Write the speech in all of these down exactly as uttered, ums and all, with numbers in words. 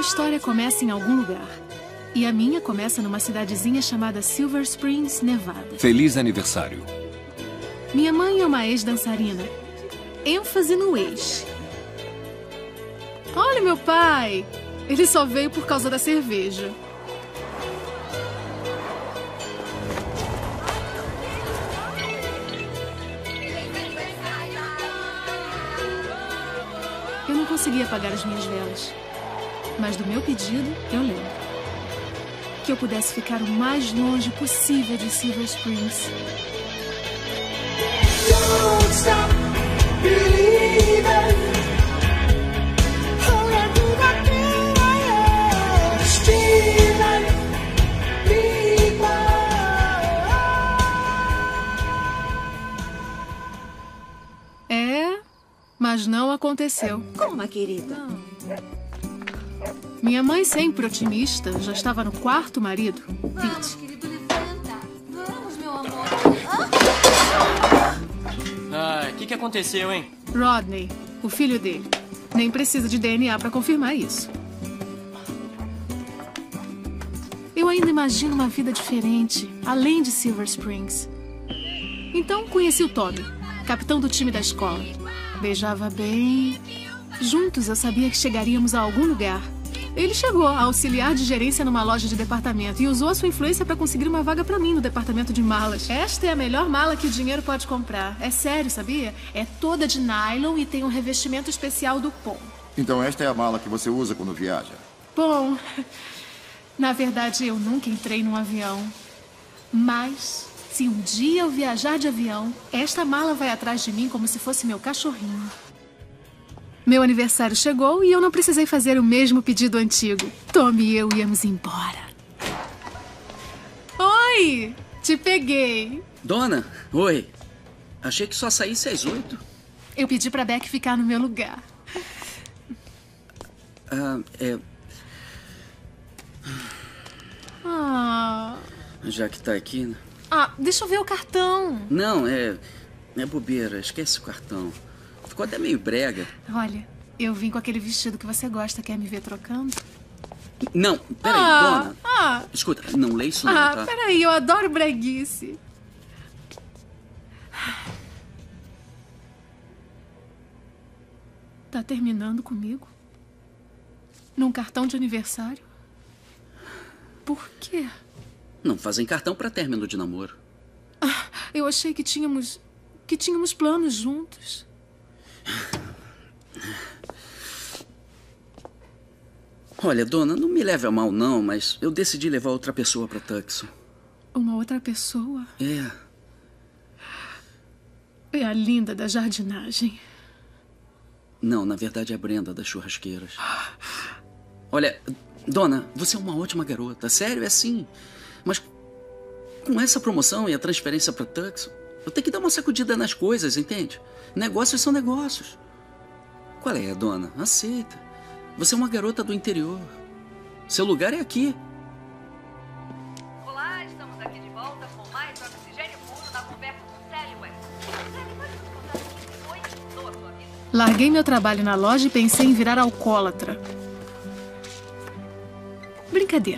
história começa em algum lugar. E a minha começa numa cidadezinha chamada Silver Springs, Nevada. Feliz aniversário. Minha mãe é uma ex-dançarina. ênfase no ex. Olha meu pai! Ele só veio por causa da cerveja. Eu não consegui apagar as minhas velas. Mas do meu pedido, eu lembro. Que eu pudesse ficar o mais longe possível de Silver Springs. Don't stop believing. É, mas não aconteceu. Como, querida? Não. Minha mãe, sempre otimista, já estava no quarto marido, o Pete. Querido, levanta. Vamos, meu amor. Ah, o que, que aconteceu, hein? Rodney, o filho dele. Nem precisa de D N A para confirmar isso. Eu ainda imagino uma vida diferente, além de Silver Springs. Então, conheci o Tommy, capitão do time da escola. Beijava bem. Juntos, eu sabia que chegaríamos a algum lugar. Ele chegou a auxiliar de gerência numa loja de departamento e usou a sua influência para conseguir uma vaga para mim no departamento de malas. Esta é a melhor mala que o dinheiro pode comprar. É sério, sabia? É toda de nylon e tem um revestimento especial do Pom. Então esta é a mala que você usa quando viaja? Bom, na verdade eu nunca entrei num avião. Mas, se um dia eu viajar de avião, esta mala vai atrás de mim como se fosse meu cachorrinho. Meu aniversário chegou e eu não precisei fazer o mesmo pedido antigo. Tommy e eu íamos embora. Oi! Te peguei. Dona, oi. Achei que só saísse às oito. Eu pedi pra Beck ficar no meu lugar. Ah, é... Ah... Já que tá aqui, né? Ah, deixa eu ver o cartão. Não, é... É bobeira, esquece o cartão. Ficou até meio brega. Olha, eu vim com aquele vestido que você gosta. Quer me ver trocando? Não, peraí, ah, dona. Ah, Escuta, não lê isso não, ah, tá? Peraí, eu adoro breguice. Tá terminando comigo? Num cartão de aniversário? Por quê? Não fazem cartão pra término de namoro. Ah, eu achei que tínhamos... que tínhamos planos juntos. Olha, dona, não me leve a mal não, mas eu decidi levar outra pessoa pra Tucson. Uma outra pessoa? É. É a Linda da jardinagem. Não, na verdade é a Brenda das churrasqueiras. Olha, dona, você é uma ótima garota. Sério, é assim. Mas com essa promoção e a transferência pra Tucson, eu tenho que dar uma sacudida nas coisas, entende? Negócios são negócios. Qual é, dona? Aceita. Você é uma garota do interior. Seu lugar é aqui. Olá, estamos aqui de volta com mais oxigênio puro na conversa com Sally West. Sally, pode nos contar o que foi que mudou a sua vida? Larguei meu trabalho na loja e pensei em virar alcoólatra. Brincadeira.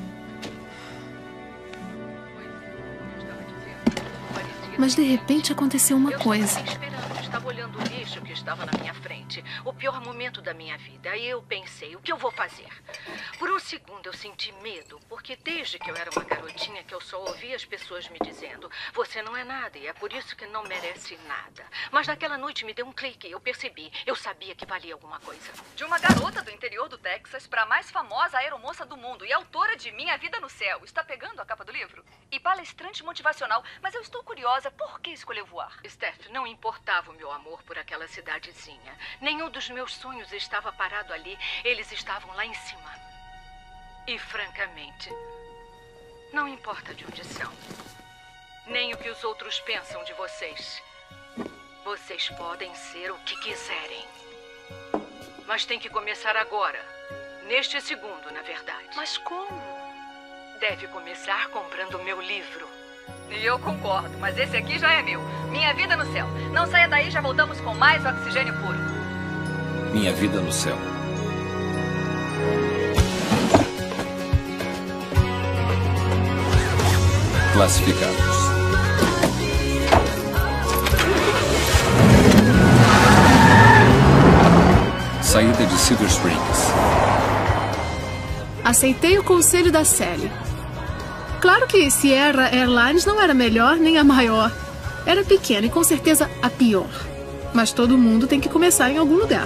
Mas de repente aconteceu uma coisa. Estava olhando o lixo que estava na minha frente. O pior momento da minha vida. Aí eu pensei, o que eu vou fazer? Por um segundo eu senti medo, porque desde que eu era uma garotinha que eu só ouvia as pessoas me dizendo: você não é nada e é por isso que não merece nada. Mas naquela noite me deu um clique e eu percebi. Eu sabia que valia alguma coisa. De uma garota do interior do Texas para a mais famosa aeromoça do mundo e autora de Minha Vida no Céu. Está pegando a capa do livro? E palestrante motivacional. Mas eu estou curiosa, por que escolheu voar? Steph, não importava o meu amor por aquela cidadezinha. Nenhum dos meus sonhos estava parado ali. Eles estavam lá em cima. E, francamente, não importa de onde são. Nem o que os outros pensam de vocês. Vocês podem ser o que quiserem. Mas tem que começar agora. Neste segundo, na verdade. Mas como? Deve começar comprando o meu livro. E eu concordo, mas esse aqui já é meu. Minha Vida no Céu. Não saia daí, já voltamos com mais oxigênio puro. Minha Vida no Céu. classificados. Saída de Silver Springs. Aceitei o conselho da Sally. Claro que Sierra Airlines não era a melhor nem a maior. Era pequena e com certeza a pior. Mas todo mundo tem que começar em algum lugar.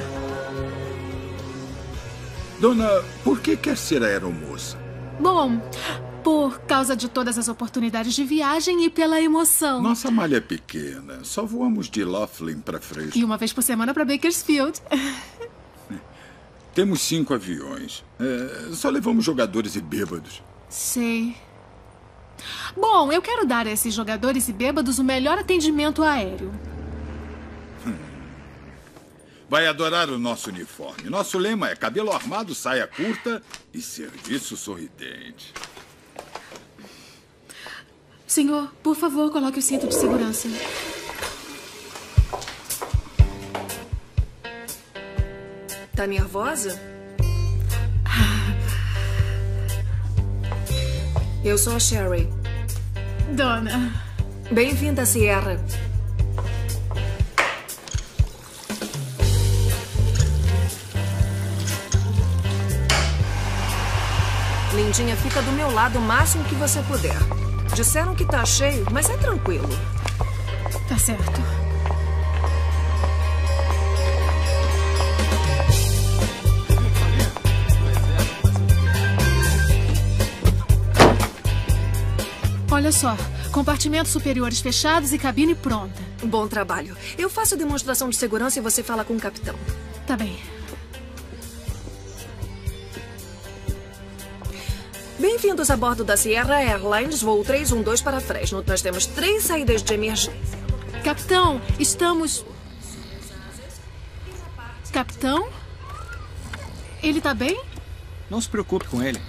Dona, por que quer ser aeromoça? Bom, por causa de todas as oportunidades de viagem e pela emoção. Nossa malha é pequena. Só voamos de Laughlin para Fresno. E uma vez por semana para Bakersfield. Temos cinco aviões. É, só levamos jogadores e bêbados. Sei. Bom, eu quero dar a esses jogadores e bêbados o melhor atendimento aéreo. Hum. Vai adorar o nosso uniforme. Nosso lema é cabelo armado, saia curta e serviço sorridente. Senhor, por favor, coloque o cinto de segurança. Tá nervosa? Eu sou a Sherry. Dona. Bem-vinda, Sierra. Lindinha, fica do meu lado o máximo que você puder. Disseram que tá cheio, mas é tranquilo. Tá certo. Olha só, compartimentos superiores fechados e cabine pronta. Bom trabalho. Eu faço a demonstração de segurança e você fala com o capitão. Tá bem. Bem-vindos a bordo da Sierra Airlines, voo três um dois para Fresno. Nós temos três saídas de emergência. Capitão, estamos... Capitão? Ele tá bem? Não se preocupe com ele.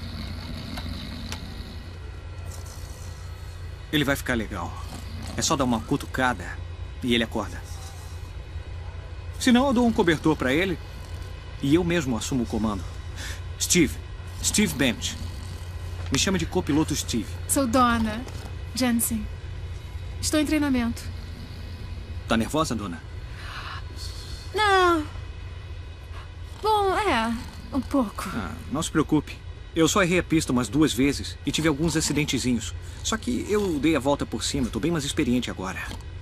Ele vai ficar legal. É só dar uma cutucada e ele acorda. Se não, eu dou um cobertor para ele e eu mesmo assumo o comando. Steve. Steve Bennett. Me chama de copiloto Steve. Sou Donna Jensen. Estou em treinamento. Tá nervosa, dona? Não. Bom, é. Um pouco. Ah, não se preocupe. Eu só errei a pista umas duas vezes e tive alguns acidentezinhos. Só que eu dei a volta por cima. Tô bem mais experiente agora.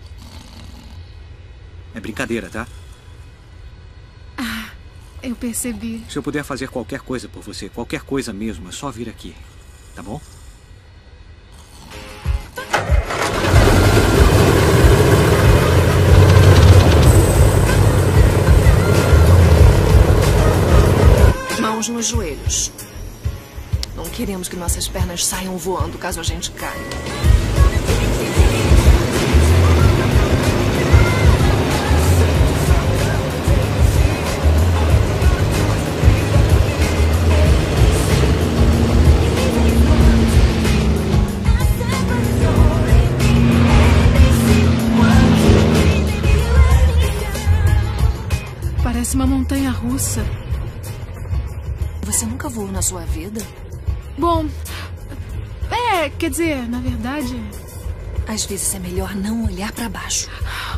É brincadeira, tá? Ah, eu percebi. Se eu puder fazer qualquer coisa por você, qualquer coisa mesmo, é só vir aqui. Tá bom? Mãos nos joelhos. Não queremos que nossas pernas saiam voando caso a gente caia. Parece uma montanha russa. Você nunca voou na sua vida? Bom, é, quer dizer, na verdade... Às vezes é melhor não olhar pra baixo.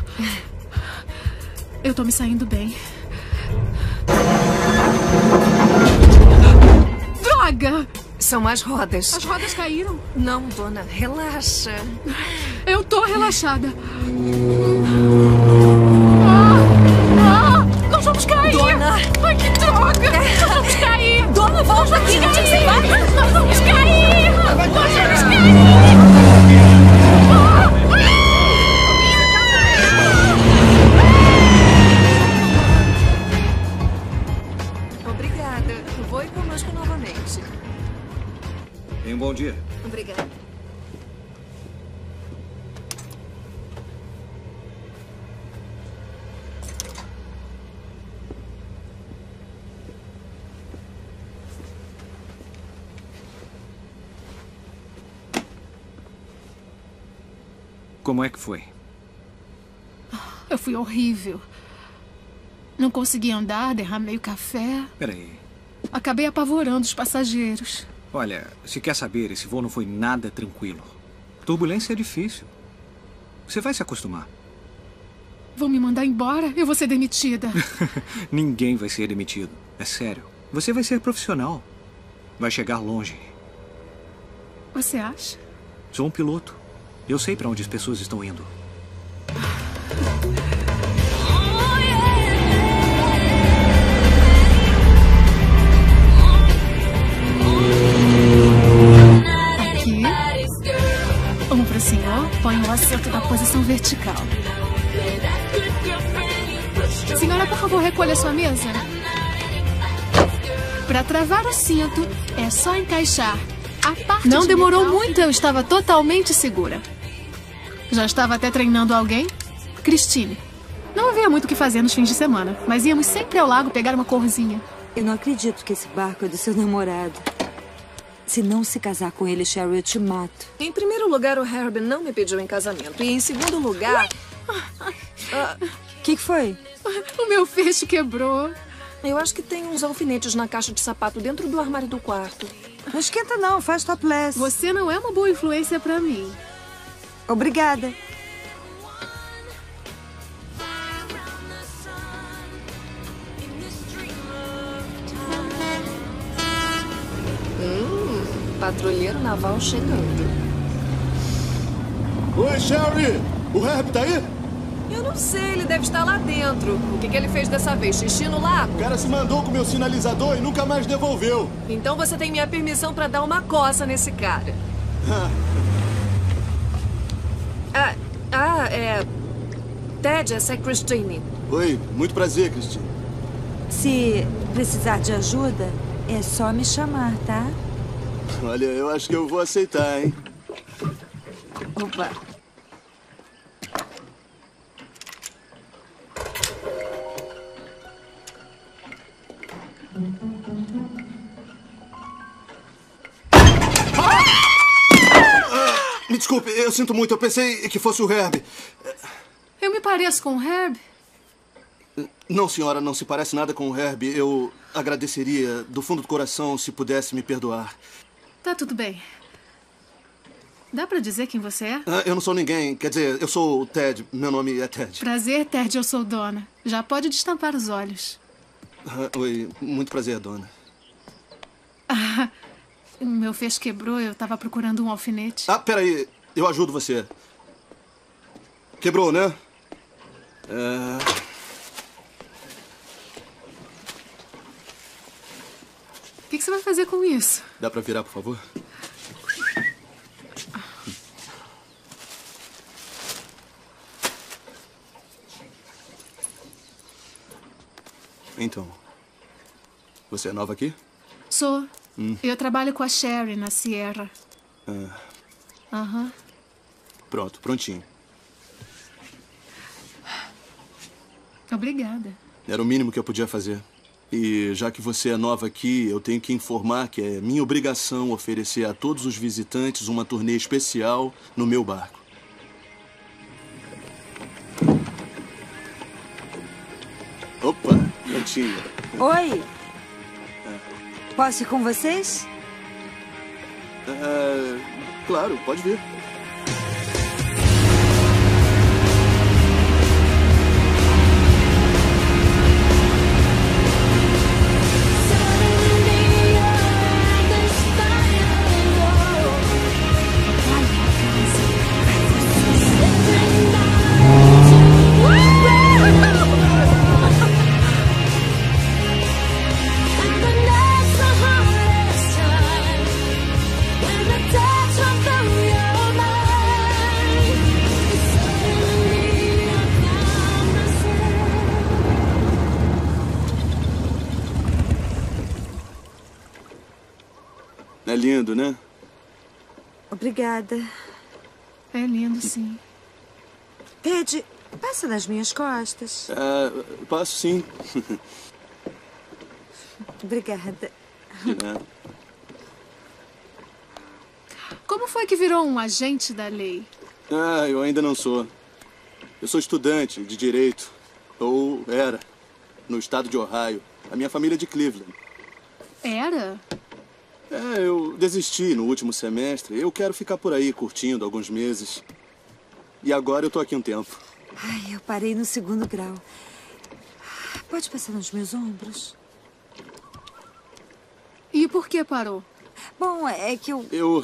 Eu tô me saindo bem. Droga! São as rodas. As rodas caíram? Não, dona, relaxa. Eu tô relaxada. Ah, ah, nós vamos cair! Dona! Ai, que droga! Nós vamos cair! Dona, volta aqui! Nós vamos Sei lá. cair! Nós vamos cair! Nós vamos cair! Obrigada. Voe conosco novamente. Tenha um bom dia. Obrigada. Como é que foi? Eu fui horrível. Não consegui andar, derramei o café. Peraí. Acabei apavorando os passageiros. Olha, se quer saber, esse voo não foi nada tranquilo. Turbulência é difícil. Você vai se acostumar. Vão me mandar embora? Eu vou ser demitida. Ninguém vai ser demitido. É sério. Você vai ser profissional. Vai chegar longe. Você acha? Sou um piloto. Eu sei para onde as pessoas estão indo. Aqui. Um para o senhor. Põe o assento na posição vertical. Senhora, por favor, recolha sua mesa. Para travar o cinto, é só encaixar a parte. Não demorou muito, eu estava totalmente segura. Já estava até treinando alguém? Christine. Não havia muito o que fazer nos fins de semana, mas íamos sempre ao lago pegar uma corzinha. Eu não acredito que esse barco é do seu namorado. Se não se casar com ele, Cheryl, eu te mato. Em primeiro lugar, o Herb não me pediu em casamento. E em segundo lugar... O que, que foi? O meu feixe quebrou. Eu acho que tem uns alfinetes na caixa de sapato dentro do armário do quarto. Não esquenta não, faz topless. Você não é uma boa influência pra mim. Obrigada. Hum, patrulheiro naval chegando. Oi, Sherry! O Herb tá aí? Eu não sei, ele deve estar lá dentro. O que, que ele fez dessa vez? Xixi no lago? O cara se mandou com o meu sinalizador e nunca mais devolveu. Então você tem minha permissão pra dar uma coça nesse cara. ah, ah, é... Ted, essa é Christine. Oi, muito prazer, Christine. Se precisar de ajuda, é só me chamar, tá? Olha, eu acho que eu vou aceitar, hein? Opa. Me desculpe, eu sinto muito. Eu pensei que fosse o Herb. Eu me pareço com o Herb? Não, senhora, não se parece nada com o Herb. Eu agradeceria, do fundo do coração, se pudesse me perdoar. Tá tudo bem. Dá pra dizer quem você é? Ah, eu não sou ninguém. Quer dizer, eu sou o Ted. Meu nome é Ted. Prazer, Ted. Eu sou Donna. Já pode destampar os olhos. Ah, oi, muito prazer, Donna. Ah, meu feixe quebrou. Eu tava procurando um alfinete. Ah, peraí. Eu ajudo você. Quebrou, né? É... O que, que você vai fazer com isso? Dá pra virar, por favor? Então, você é nova aqui? Sou. Hum. Eu trabalho com a Sherry na Sierra. Ah, Aham. Uhum. Pronto, prontinho. Obrigada. Era o mínimo que eu podia fazer. E já que você é nova aqui, eu tenho que informar que é minha obrigação oferecer a todos os visitantes uma turnê especial no meu barco. Opa, prontinho. Oi. Posso ir com vocês? É, claro, pode vir. É lindo, né? Obrigada. É lindo, sim. Ted, passa nas minhas costas. Ah, passo sim. Obrigada. De nada. Como foi que virou um agente da lei? Ah, eu ainda não sou. Eu sou estudante de direito. Ou era. No estado de Ohio. A minha família é de Cleveland. Era? É, eu desisti no último semestre. Eu quero ficar por aí curtindo alguns meses. E agora eu tô aqui um tempo. Ai, eu parei no segundo grau. Pode passar nos meus ombros? E por que parou? Bom, é que eu... Eu...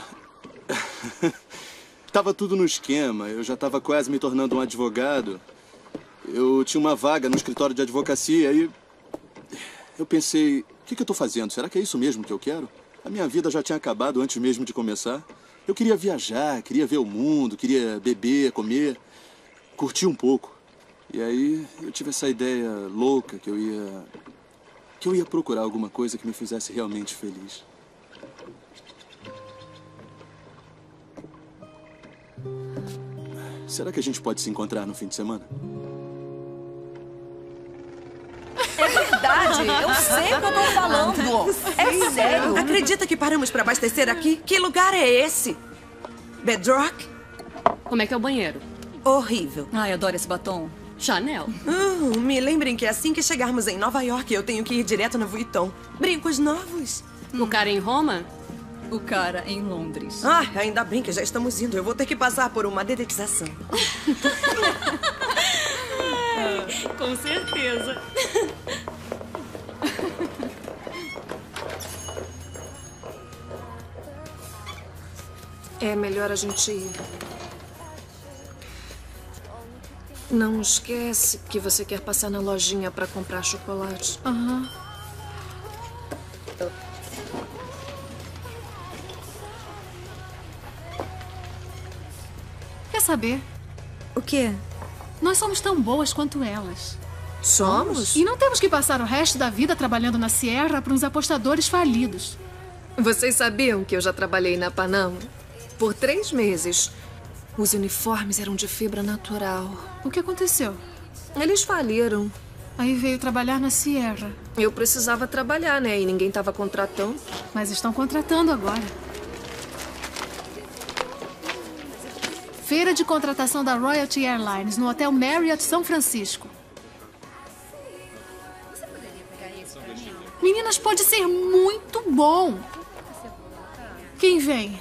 Tava tudo no esquema. Eu já tava quase me tornando um advogado. Eu tinha uma vaga no escritório de advocacia e... Eu pensei, o que, que eu tô fazendo? Será que é isso mesmo que eu quero? A minha vida já tinha acabado antes mesmo de começar. Eu queria viajar, queria ver o mundo, queria beber, comer, curtir um pouco. E aí eu tive essa ideia louca que eu ia... que eu ia procurar alguma coisa que me fizesse realmente feliz. Será que a gente pode se encontrar no fim de semana? É verdade, eu sei o que eu tô falando. É sério. Acredita que paramos pra abastecer aqui? Que lugar é esse? Bedrock? Como é que é o banheiro? Horrível. Ai, adoro esse batom. Chanel. Uh, me lembrem que assim que chegarmos em Nova York, eu tenho que ir direto na Vuitton. Brincos novos. O cara em Roma? O cara em Londres. Ah, ainda bem que já estamos indo. Eu vou ter que passar por uma dedetização. Ah, com certeza. É melhor a gente ir. Não esquece que você quer passar na lojinha pra comprar chocolate. Aham. Quer saber? O quê? Nós somos tão boas quanto elas. Somos? E não temos que passar o resto da vida trabalhando na Sierra para uns apostadores falidos. Vocês sabiam que eu já trabalhei na Panam? Por três meses. Os uniformes eram de fibra natural. O que aconteceu? Eles faliram. Aí veio trabalhar na Sierra. Eu precisava trabalhar, né? E ninguém estava contratando. Mas estão contratando agora. Feira de contratação da Royalty Airlines no Hotel Marriott São Francisco. Meninas, pode ser muito bom. Quem vem?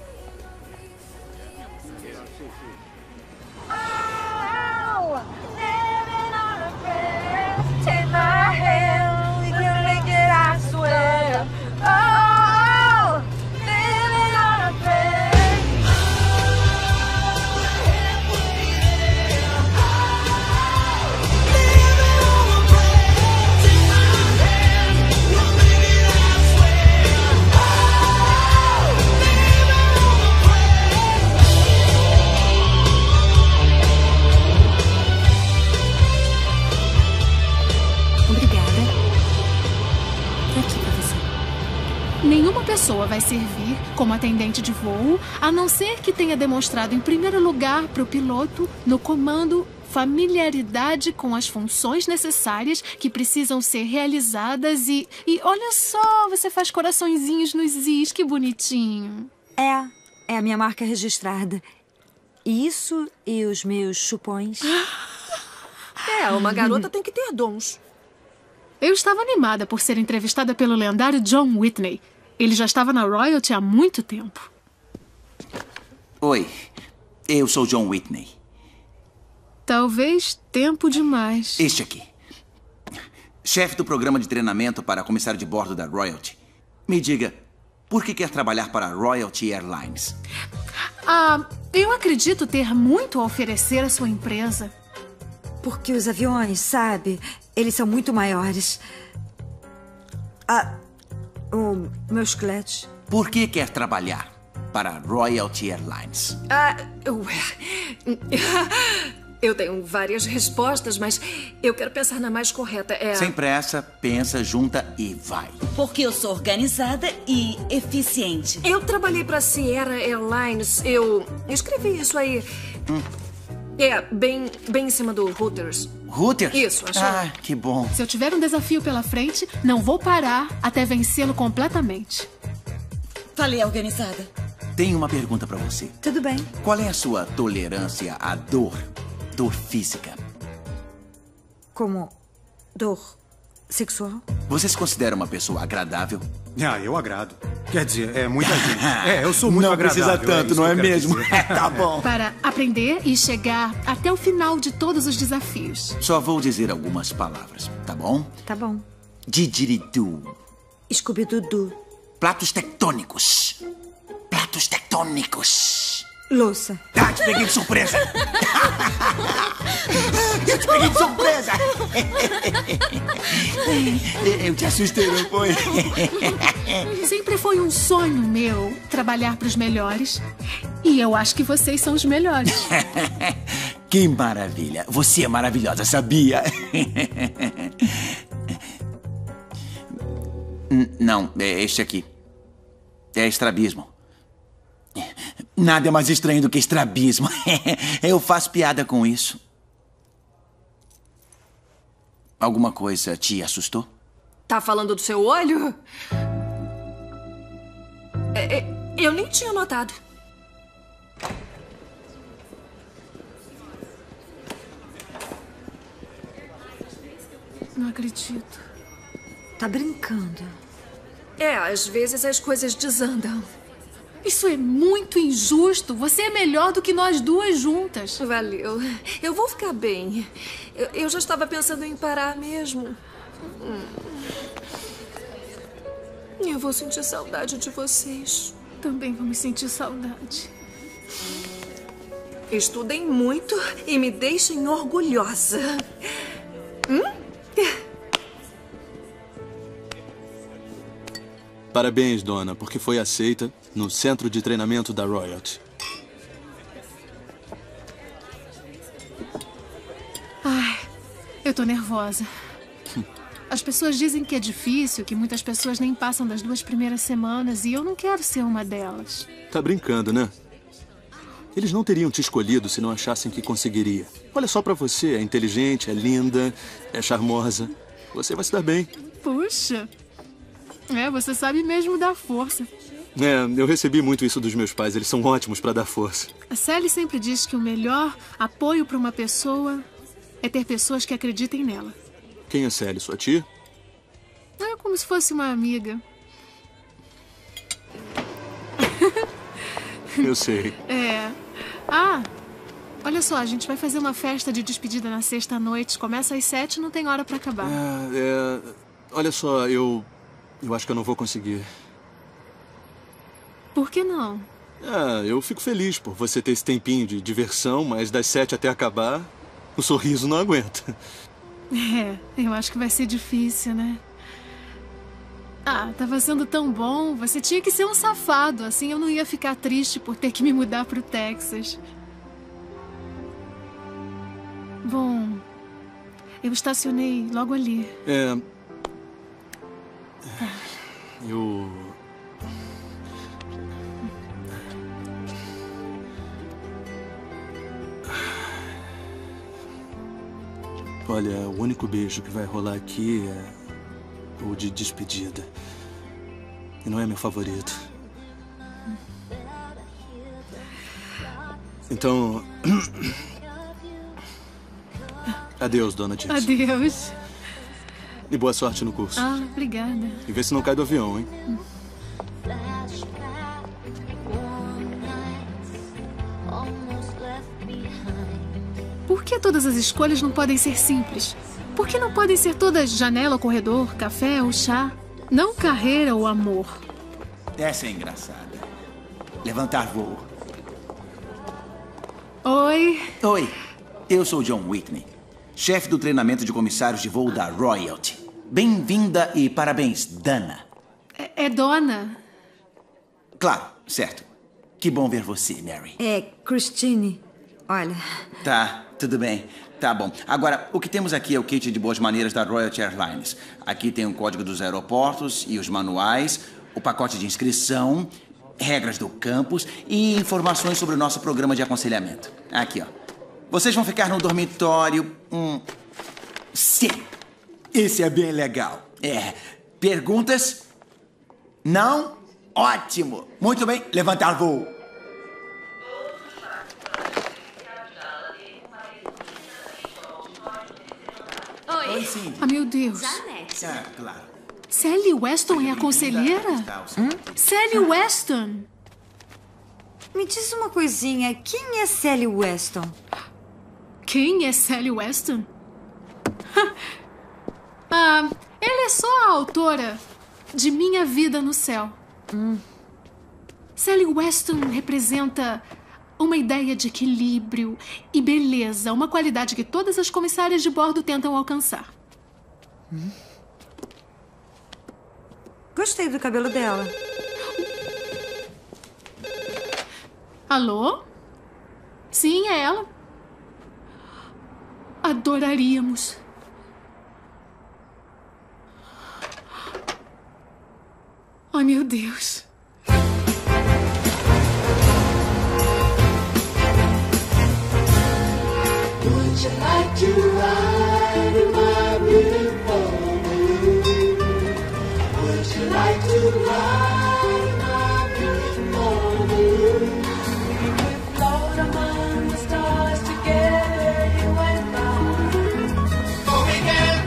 Nenhuma pessoa vai servir como atendente de voo, a não ser que tenha demonstrado em primeiro lugar para o piloto, no comando, familiaridade com as funções necessárias que precisam ser realizadas e... E olha só, você faz coraçõezinhos nos is, que bonitinho. É, é a minha marca registrada. Isso e os meus chupões. É, uma garota tem que ter dons. Eu estava animada por ser entrevistada pelo lendário John Whitney. Ele já estava na Royalty há muito tempo. Oi, eu sou John Whitney. Talvez tempo demais. Este aqui. Chefe do programa de treinamento para comissário de bordo da Royalty. Me diga, por que quer trabalhar para a Royalty Airlines? Ah, eu acredito ter muito a oferecer à sua empresa. Porque os aviões, sabe, eles são muito maiores. Ah, o meu esqueleto. Por que quer trabalhar para a Royalty Airlines? Ah, eu... Eu tenho várias respostas, mas eu quero pensar na mais correta. É... Sem pressa, pensa, junta e vai. Porque eu sou organizada e eficiente. Eu trabalhei para a Sierra Airlines. Eu escrevi isso aí. Hum. É, bem, bem em cima do Hooters. Hooters? Isso, achou? Ah, que bom. Se eu tiver um desafio pela frente, não vou parar até vencê-lo completamente. Falei organizada. Tenho uma pergunta pra você. Tudo bem. Qual é a sua tolerância à dor? Dor física. Como dor sexual? Você se considera uma pessoa agradável? Ah, eu agrado. Quer dizer, é muita gente. É, eu sou muito não agradável. Não precisa tanto, é não é que eu quero mesmo? dizer. Tá bom. Para aprender e chegar até o final de todos os desafios. Só vou dizer algumas palavras, tá bom? Tá bom. Didiridu. Scooby-Doo. Pratos tectônicos. Pratos tectônicos. Louça. Ah, te peguei de surpresa. Eu te peguei de surpresa. Eu te assustei, não foi? Sempre foi um sonho meu trabalhar para os melhores. E eu acho que vocês são os melhores. Que maravilha. Você é maravilhosa, sabia? Não, é este aqui. É estrabismo. Nada é mais estranho do que estrabismo. Eu faço piada com isso. Alguma coisa te assustou? Tá falando do seu olho? É, é, eu nem tinha notado. Não acredito. Tá brincando. É, às vezes as coisas desandam. Isso é muito injusto. Você é melhor do que nós duas juntas. Valeu. Eu vou ficar bem. Eu, eu já estava pensando em parar mesmo. Eu vou sentir saudade de vocês. Também vamos sentir saudade. Estudem muito e me deixem orgulhosa. Hum? Parabéns, dona, porque foi aceita no centro de treinamento da Royalty. Ai, eu tô nervosa. As pessoas dizem que é difícil, que muitas pessoas nem passam das duas primeiras semanas, e eu não quero ser uma delas. Tá brincando, né? Eles não teriam te escolhido se não achassem que conseguiria. Olha só pra você, é inteligente, é linda, é charmosa. Você vai se dar bem. Puxa, é, você sabe mesmo dar força. É, eu recebi muito isso dos meus pais, eles são ótimos pra dar força. A Sally sempre diz que o melhor apoio pra uma pessoa é ter pessoas que acreditem nela. Quem é Sally, sua tia? É como se fosse uma amiga. Eu sei. É. Ah, olha só, a gente vai fazer uma festa de despedida na sexta-noite. Começa às sete e não tem hora pra acabar. Ah, é... Olha só, eu... Eu acho que eu não vou conseguir. Por que não? Ah, eu fico feliz por você ter esse tempinho de diversão, mas das sete até acabar, o sorriso não aguenta. É, eu acho que vai ser difícil, né? Ah, tava sendo tão bom. Você tinha que ser um safado. Assim eu não ia ficar triste por ter que me mudar pro Texas. Bom, eu estacionei logo ali. É... Eu... Olha, o único beijo que vai rolar aqui é o de despedida. E não é meu favorito. Então... Adeus, dona Dixon. Adeus. E boa sorte no curso. Ah, obrigada. E vê se não cai do avião, hein? Por que todas as escolhas não podem ser simples? Por que não podem ser todas janela ou corredor, café ou chá? Não carreira ou amor. Essa é engraçada. Levantar voo. Oi. Oi. Eu sou John Whitney, chefe do treinamento de comissários de voo da Royalty. Bem-vinda e parabéns, Dana. É, é dona. Claro, certo. Que bom ver você, Mary. É, Christine. Olha... Tá, tudo bem. Tá bom. Agora, o que temos aqui é o kit de boas maneiras da Royalty Airlines. Aqui tem o código dos aeroportos e os manuais, o pacote de inscrição, regras do campus e informações sobre o nosso programa de aconselhamento. Aqui, ó. Vocês vão ficar no dormitório... Hum, C. Esse é bem legal. É. Perguntas? Não? Ótimo. Muito bem. Levantar voo. Oi. Ah, meu Deus. Ah, claro. Sally Weston é a conselheira? Hum? Sally Weston! Me diz uma coisinha, quem é Sally Weston? Quem é Sally Weston? ah, ela é só a autora de Minha Vida no Céu. Hum. Sally Weston representa uma ideia de equilíbrio e beleza, uma qualidade que todas as comissárias de bordo tentam alcançar. Hum. Gostei do cabelo dela. Alô? Sim, é ela. Adoraríamos. Ai, meu Deus. Would you like to ride in my beautiful balloon? Would you like to ride in my beautiful balloon? We could float among the stars together, you and I. Oh, we can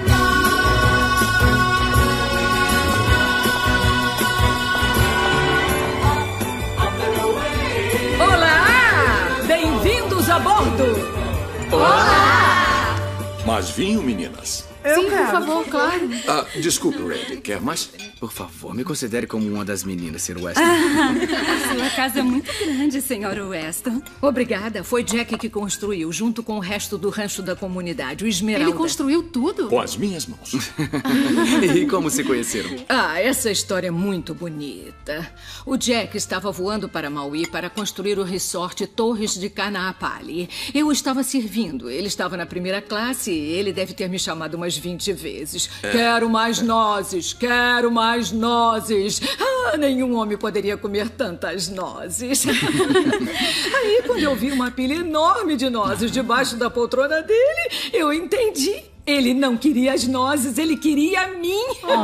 fly. Olá! Bem-vindos a bordo! Olá! Mais vinho, meninas? Eu Sim, quero. Por favor, claro. Ah, desculpe, Randy. Quer mais? Por favor, me considere como uma das meninas, senhor Weston. A sua casa é muito grande, senhora Weston. Obrigada. Foi Jack que construiu, junto com o resto do rancho da comunidade, o Esmeralda. Ele construiu tudo? Com as minhas mãos. E como se conheceram? Ah, essa história é muito bonita. O Jack estava voando para Maui para construir o resort Torres de Canaapali. Eu estava servindo. Ele estava na primeira classe e ele deve ter me chamado umas vinte vezes. É. Quero mais nozes, quero mais mais nozes. Ah, nenhum homem poderia comer tantas nozes. Aí, quando eu vi uma pilha enorme de nozes debaixo da poltrona dele, eu entendi. Ele não queria as nozes, ele queria a mim.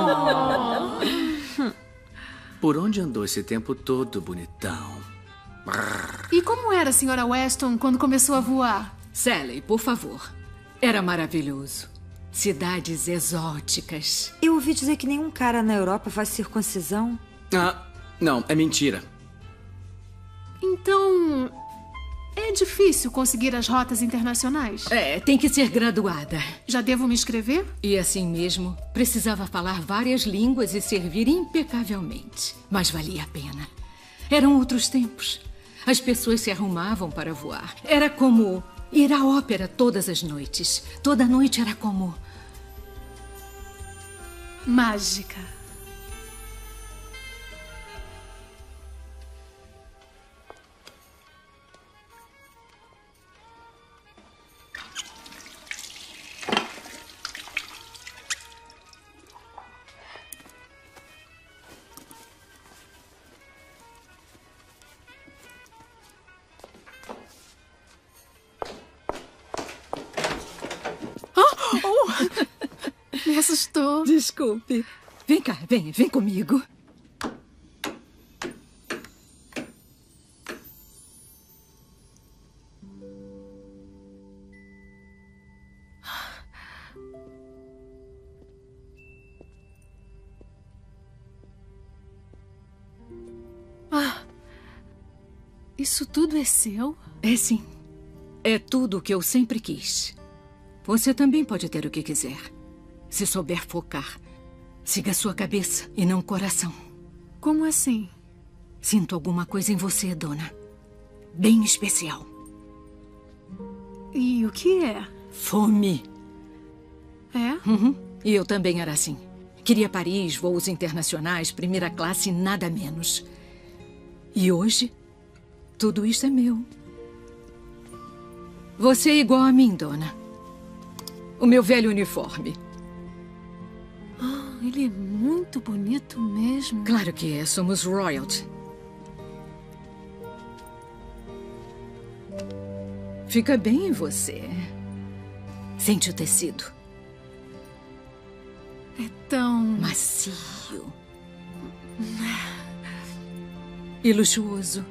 Oh. Por onde andou esse tempo todo, bonitão? E como era a senhora Weston quando começou a voar? Sally, por favor. Era maravilhoso. Cidades exóticas. Eu ouvi dizer que nenhum cara na Europa faz circuncisão. Ah, não, é mentira. Então, é difícil conseguir as rotas internacionais? É, tem que ser graduada. Já devo me inscrever? E assim mesmo, precisava falar várias línguas e servir impecavelmente. Mas valia a pena. Eram outros tempos. As pessoas se arrumavam para voar. Era como ir à ópera todas as noites. Toda noite era como mágica. Me assustou. Desculpe. Vem cá, vem, vem comigo. Ah, isso tudo é seu? É sim. É tudo o que eu sempre quis. Você também pode ter o que quiser. Se souber focar. Siga sua cabeça e não o coração. Como assim? Sinto alguma coisa em você, dona. Bem especial. E o que é? Fome. É? Uhum. E eu também era assim. Queria Paris, voos internacionais, primeira classe e nada menos. E hoje, tudo isso é meu. Você é igual a mim, dona. O meu velho uniforme. Oh, ele é muito bonito mesmo. Claro que é. Somos royalty. Fica bem em você. Sente o tecido. É tão macio. E luxuoso.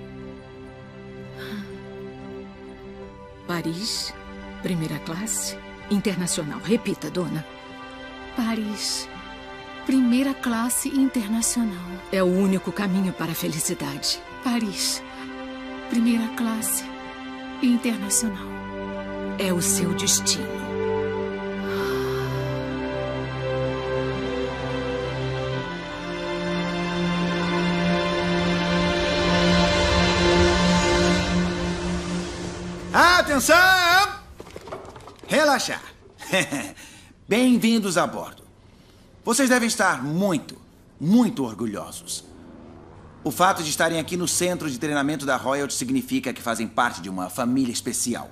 Paris, primeira classe, internacional. Repita, dona. Paris, Primeira classe internacional. É o único caminho para a felicidade. Paris. Primeira classe internacional. É o seu destino. Atenção! Relaxar. Bem-vindos a bordo. Vocês devem estar muito, muito orgulhosos. O fato de estarem aqui no centro de treinamento da Royalty significa que fazem parte de uma família especial.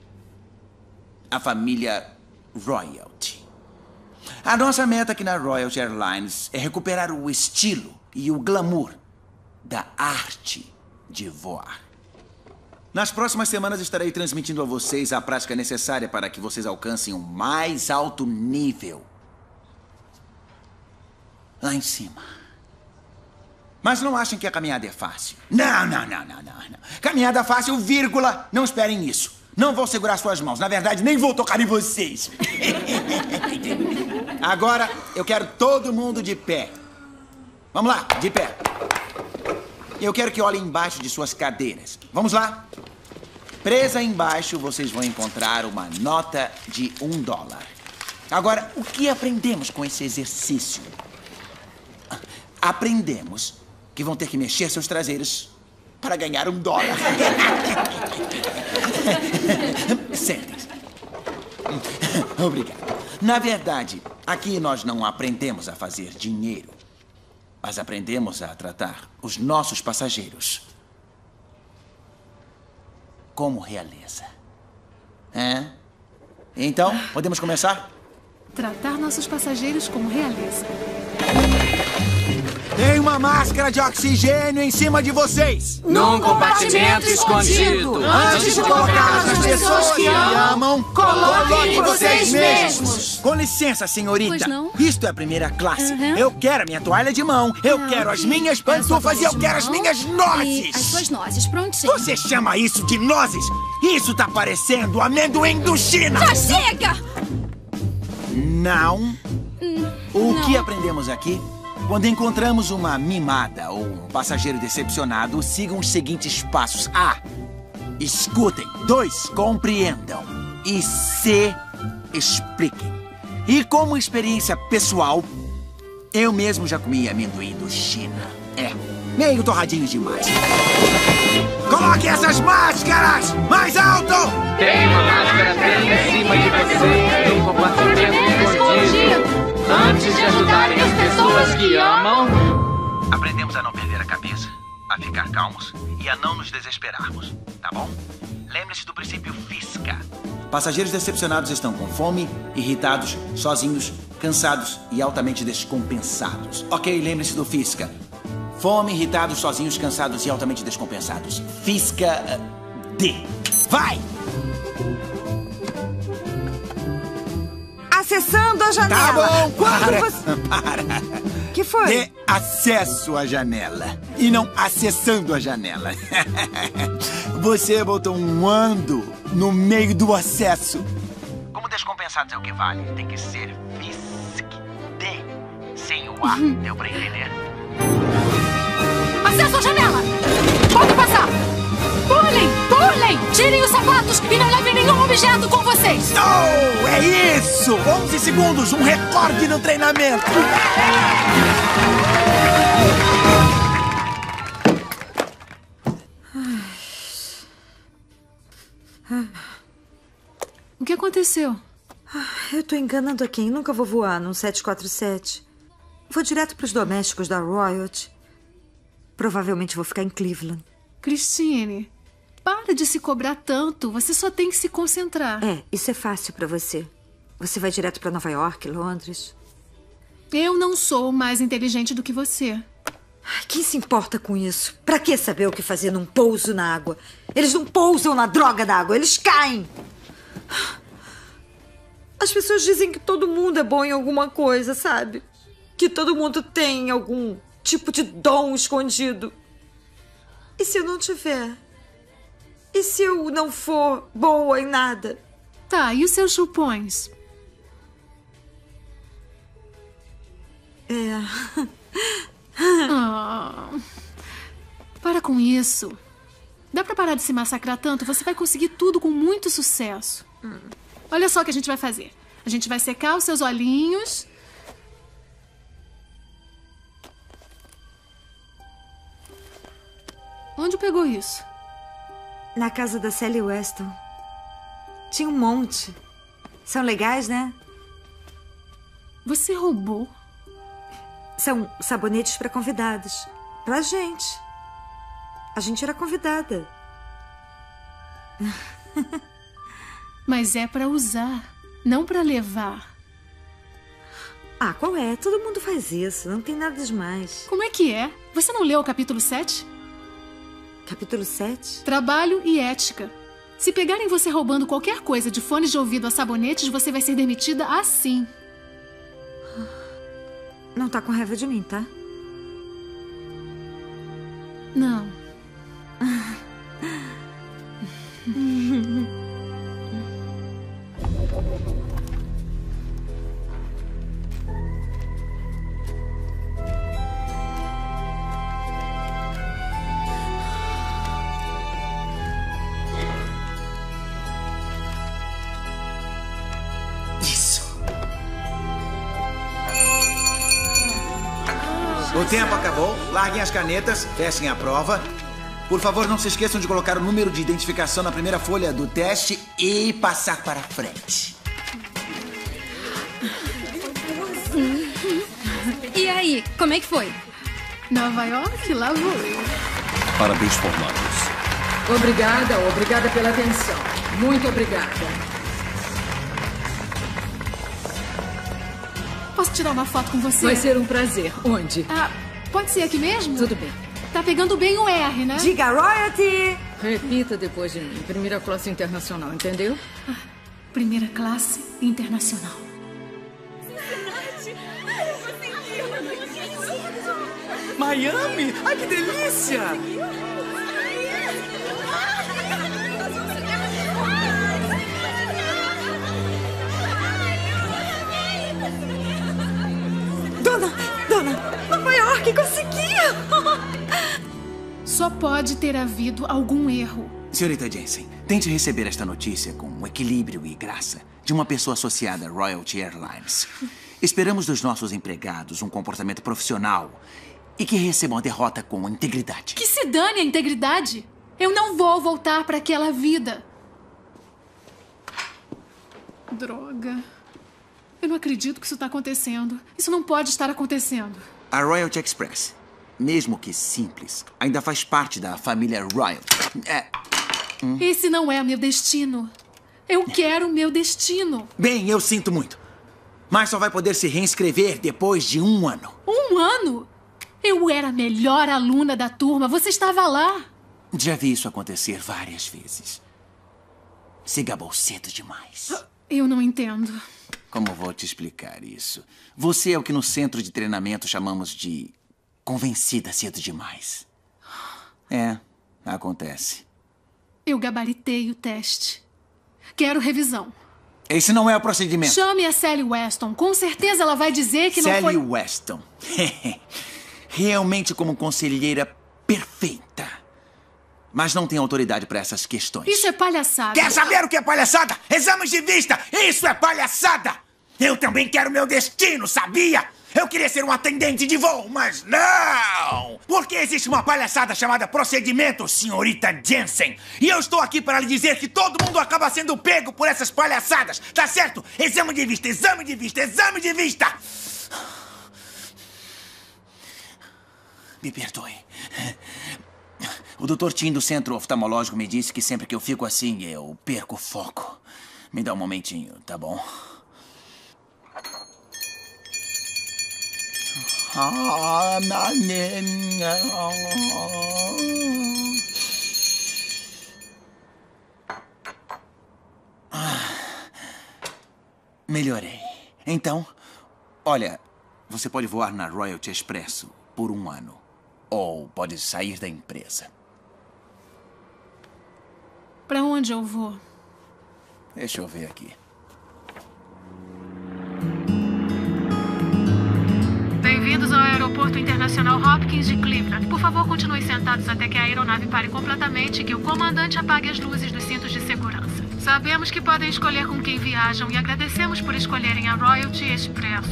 A família Royalty. A nossa meta aqui na Royalty Airlines é recuperar o estilo e o glamour da arte de voar. Nas próximas semanas estarei transmitindo a vocês a prática necessária para que vocês alcancem o mais alto nível lá em cima. Mas não achem que a caminhada é fácil. Não, não, não, não, não, não. Caminhada fácil, vírgula. Não esperem isso. Não vou segurar suas mãos. Na verdade, nem vou tocar em vocês. Agora, eu quero todo mundo de pé. Vamos lá, de pé. Eu quero que olhem embaixo de suas cadeiras. Vamos lá? Presa embaixo, vocês vão encontrar uma nota de um dólar. Agora, o que aprendemos com esse exercício? Aprendemos que vão ter que mexer seus traseiros para ganhar um dólar. Sentem-se. Obrigado. Na verdade, aqui nós não aprendemos a fazer dinheiro, mas aprendemos a tratar os nossos passageiros como realeza. É? Então, podemos começar? Tratar nossos passageiros como realeza. Tem uma máscara de oxigênio em cima de vocês! Num compartimento escondido! Antes de colocar nas pessoas que amam, coloquem vocês mesmos! Com licença, senhorita. Pois não? Isto é a primeira classe. Uhum. Eu quero a minha toalha de mão, eu quero as minhas pantufas e eu quero as minhas nozes! As suas nozes, prontinho. Você chama isso de nozes? Isso tá parecendo amendoim do China! Já chega! Não. O não. que aprendemos aqui? Quando encontramos uma mimada ou um passageiro decepcionado, sigam os seguintes passos. A. Escutem. Dois. Compreendam. E C. Expliquem. E como experiência pessoal, eu mesmo já comi amendoim do China. É, meio torradinho demais. Coloque essas máscaras! Mais alto! Tem uma máscara bem em cima de você, num compartimento escondido. Antes de ajudarem as pessoas que amam. Aprendemos a não perder a cabeça, a ficar calmos e a não nos desesperarmos, tá bom? Lembre-se do princípio FISCA. Passageiros decepcionados estão com fome, irritados, sozinhos, cansados e altamente descompensados. Ok, lembre-se do FISCA. Fome, irritados, sozinhos, cansados e altamente descompensados. FISCA uh, D. Vai! Acessando a janela. Tá bom, Quando para, você... para. Que foi? Dê acesso à janela e não acessando a janela. Você botou um ando no meio do acesso. Como descompensados é o que vale, tem que ser FISC D. Sem o A, deu pra entender? Acesso à janela! Pode passar! Pulem! Pulem! Tirem os sapatos e não levem nenhum objeto com vocês! Oh, é isso! onze segundos, um recorde no treinamento! O que aconteceu? Eu tô enganando a quem? Nunca vou voar num sete quatro sete. Vou direto pros domésticos da Royalty. Provavelmente vou ficar em Cleveland. Christine, para de se cobrar tanto. Você só tem que se concentrar. É, isso é fácil pra você. Você vai direto pra Nova York, Londres. Eu não sou mais inteligente do que você. Ai, quem se importa com isso? Pra que saber o que fazer num pouso na água? Eles não pousam na droga d'água, eles caem. As pessoas dizem que todo mundo é bom em alguma coisa, sabe? Que todo mundo tem algum tipo de dom escondido. E se eu não tiver? E se eu não for boa em nada? Tá, e os seus chupões? É... Ah, para com isso. Dá pra parar de se massacrar tanto? Você vai conseguir tudo com muito sucesso. Hum. Olha só o que a gente vai fazer. A gente vai secar os seus olhinhos. Onde pegou isso? Na casa da Sally Weston. Tinha um monte. São legais, né? Você roubou? São sabonetes para convidados. Pra gente. A gente era convidada. Mas é pra usar, não pra levar. Ah, qual é? Todo mundo faz isso. Não tem nada demais. Como é que é? Você não leu o capítulo sete? Capítulo sete? Trabalho e ética. Se pegarem você roubando qualquer coisa de fones de ouvido a sabonetes, você vai ser demitida assim. Não tá com raiva de mim, tá? Não. O tempo acabou. Larguem as canetas, fechem a prova. Por favor, não se esqueçam de colocar o número de identificação na primeira folha do teste e passar para frente. E aí, como é que foi? Nova York, lá vou eu. Parabéns, formados. Obrigada, obrigada pela atenção. Muito obrigada. Posso tirar uma foto com você? Vai ser um prazer. Onde? Ah, pode ser aqui mesmo? Tudo bem. Tá pegando bem o R, né? Diga royalty! Repita depois de mim. Primeira classe internacional, entendeu? Ah, primeira classe internacional. Miami? Ai, que delícia! Dona, dona, Nova York, consegui! Só pode ter havido algum erro. Senhorita Jensen, tente receber esta notícia com equilíbrio e graça de uma pessoa associada à Royalty Airlines. Esperamos dos nossos empregados um comportamento profissional e que recebam a derrota com integridade. Que se dane a integridade! Eu não vou voltar para aquela vida. Droga. Eu não acredito que isso está acontecendo. Isso não pode estar acontecendo. A Royalty Express, mesmo que simples, ainda faz parte da família Royalty. É... Hum. Esse não é o meu destino. Eu quero o meu destino. Bem, eu sinto muito. Mas só vai poder se reinscrever depois de um ano. Um ano? Eu era a melhor aluna da turma. Você estava lá. Já vi isso acontecer várias vezes. Se gabou cedo demais. Eu não entendo. Como vou te explicar isso? Você é o que no centro de treinamento chamamos de convencida cedo demais. É, acontece. Eu gabaritei o teste. Quero revisão. Esse não é o procedimento. Chame a Sally Weston. Com certeza ela vai dizer que Sally não foi... Sally Weston. Realmente como conselheira perfeita. Mas não tem autoridade para essas questões. Isso é palhaçada. Quer saber o que é palhaçada? Exames de vista! Isso é palhaçada! Eu também quero meu destino, sabia? Eu queria ser um atendente de voo, mas não! Porque existe uma palhaçada chamada procedimento, senhorita Jensen. E eu estou aqui para lhe dizer que todo mundo acaba sendo pego por essas palhaçadas, tá certo? Exame de vista, exame de vista, exame de vista! Me perdoe. O doutor Tim do Centro Oftalmológico me disse que sempre que eu fico assim, eu perco o foco. Me dá um momentinho, tá bom? Ah, melhorei. Então, olha, você pode voar na Royalty Expresso por um ano. Ou pode sair da empresa. Pra onde eu vou? Deixa eu ver aqui. Bem-vindos ao Aeroporto Internacional Hopkins de Cleveland. Por favor, continuem sentados até que a aeronave pare completamente e que o comandante apague as luzes dos cintos de segurança. Sabemos que podem escolher com quem viajam e agradecemos por escolherem a Royalty Expresso.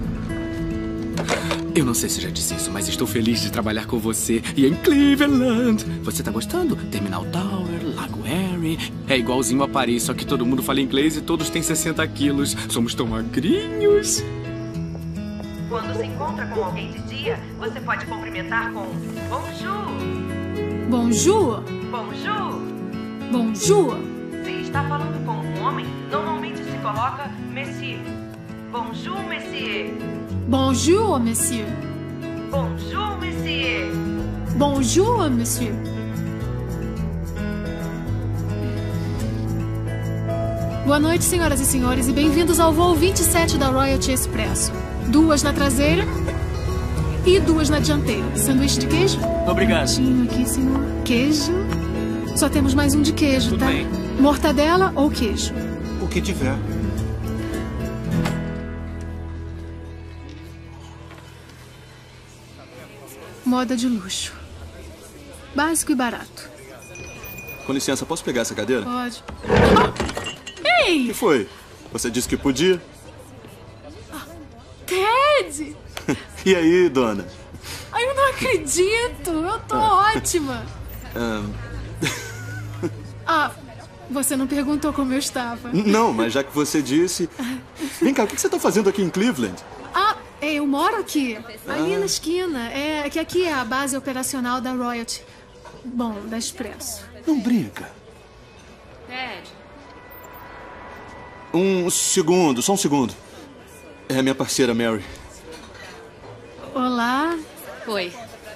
Eu não sei se já disse isso, mas estou feliz de trabalhar com você e em Cleveland. Você tá gostando? Terminal Tower, Lago Erie. É igualzinho a Paris, só que todo mundo fala inglês e todos têm sessenta quilos. Somos tão magrinhos. Quando se encontra com alguém de dia, você pode cumprimentar com bonjour. Bonjour. Bonjour. Bonjour. Se está falando com um homem, normalmente se coloca monsieur. Bonjour, monsieur. Bonjour, monsieur. Bonjour, monsieur. Bonjour, monsieur. Boa noite, senhoras e senhores, e bem-vindos ao voo vinte e sete da Royalty Expresso. Duas na traseira e duas na dianteira. Sanduíche de queijo? Obrigado. Um aqui, senhor. Queijo. Só temos mais um de queijo, Tudo tá? bem. Mortadela ou queijo? O que tiver. Moda de luxo. Básico e barato. Com licença, posso pegar essa cadeira? Pode. Ah! Ei! O que foi? Você disse que podia? Ted! E aí, dona? Ai, eu não acredito! Eu tô ótima! Ah, Ah, você não perguntou como eu estava. não, mas já que você disse... Vem cá, o que você está fazendo aqui em Cleveland? Ah, eu moro aqui. Ali Ah. na esquina. É que aqui é a base operacional da Royalty. Bom, da Expresso. Não brinca. Ted. Um segundo, só um segundo. É a minha parceira, Mary. Olá. Oi.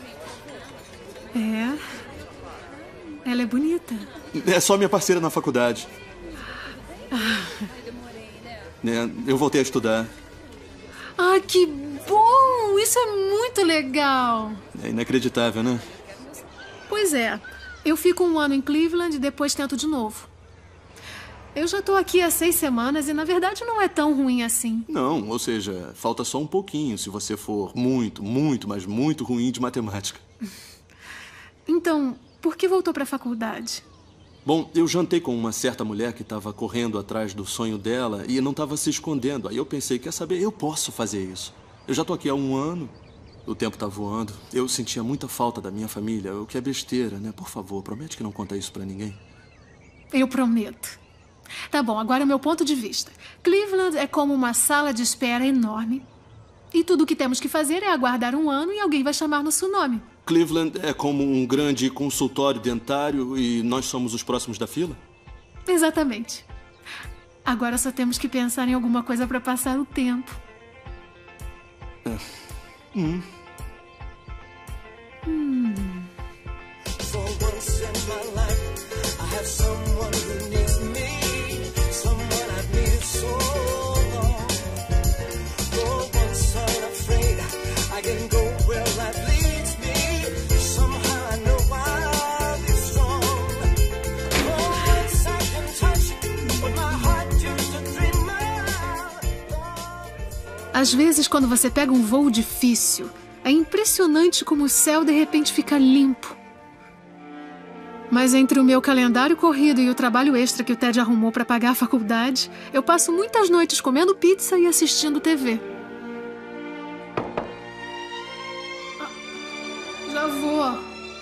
É. Ela é bonita. É só minha parceira na faculdade. Ah, É, eu voltei a estudar. ah, que bom! Isso é muito legal. É inacreditável, né? Pois é. Eu fico um ano em Cleveland e depois tento de novo. Eu já tô aqui há seis semanas e, na verdade, não é tão ruim assim. Não, ou seja, falta só um pouquinho se você for muito, muito, mas muito ruim de matemática. Então, por que voltou pra faculdade? Bom, eu jantei com uma certa mulher que estava correndo atrás do sonho dela e não estava se escondendo. Aí eu pensei, quer saber, eu posso fazer isso. Eu já tô aqui há um ano, o tempo tá voando. Eu sentia muita falta da minha família, o que é besteira, né? Por favor, promete que não conta isso pra ninguém. Eu prometo. Tá bom, agora o meu ponto de vista. Cleveland é como uma sala de espera enorme. E tudo o que temos que fazer é aguardar um ano e alguém vai chamar nosso nome. Cleveland é como um grande consultório dentário e nós somos os próximos da fila? Exatamente. Agora só temos que pensar em alguma coisa pra passar o tempo. É. Hum. Hum. For once in my life, I have someone who needs me, someone I've needed so long. For once unafraid, I can go where life leads me. Somehow I know I'll be strong. For once I can touch what my heart used to dream of. Às vezes, quando você pega um voo difícil, é impressionante como o céu de repente fica limpo. Mas entre o meu calendário corrido e o trabalho extra que o Ted arrumou para pagar a faculdade, eu passo muitas noites comendo pizza e assistindo T V. Ah, já vou.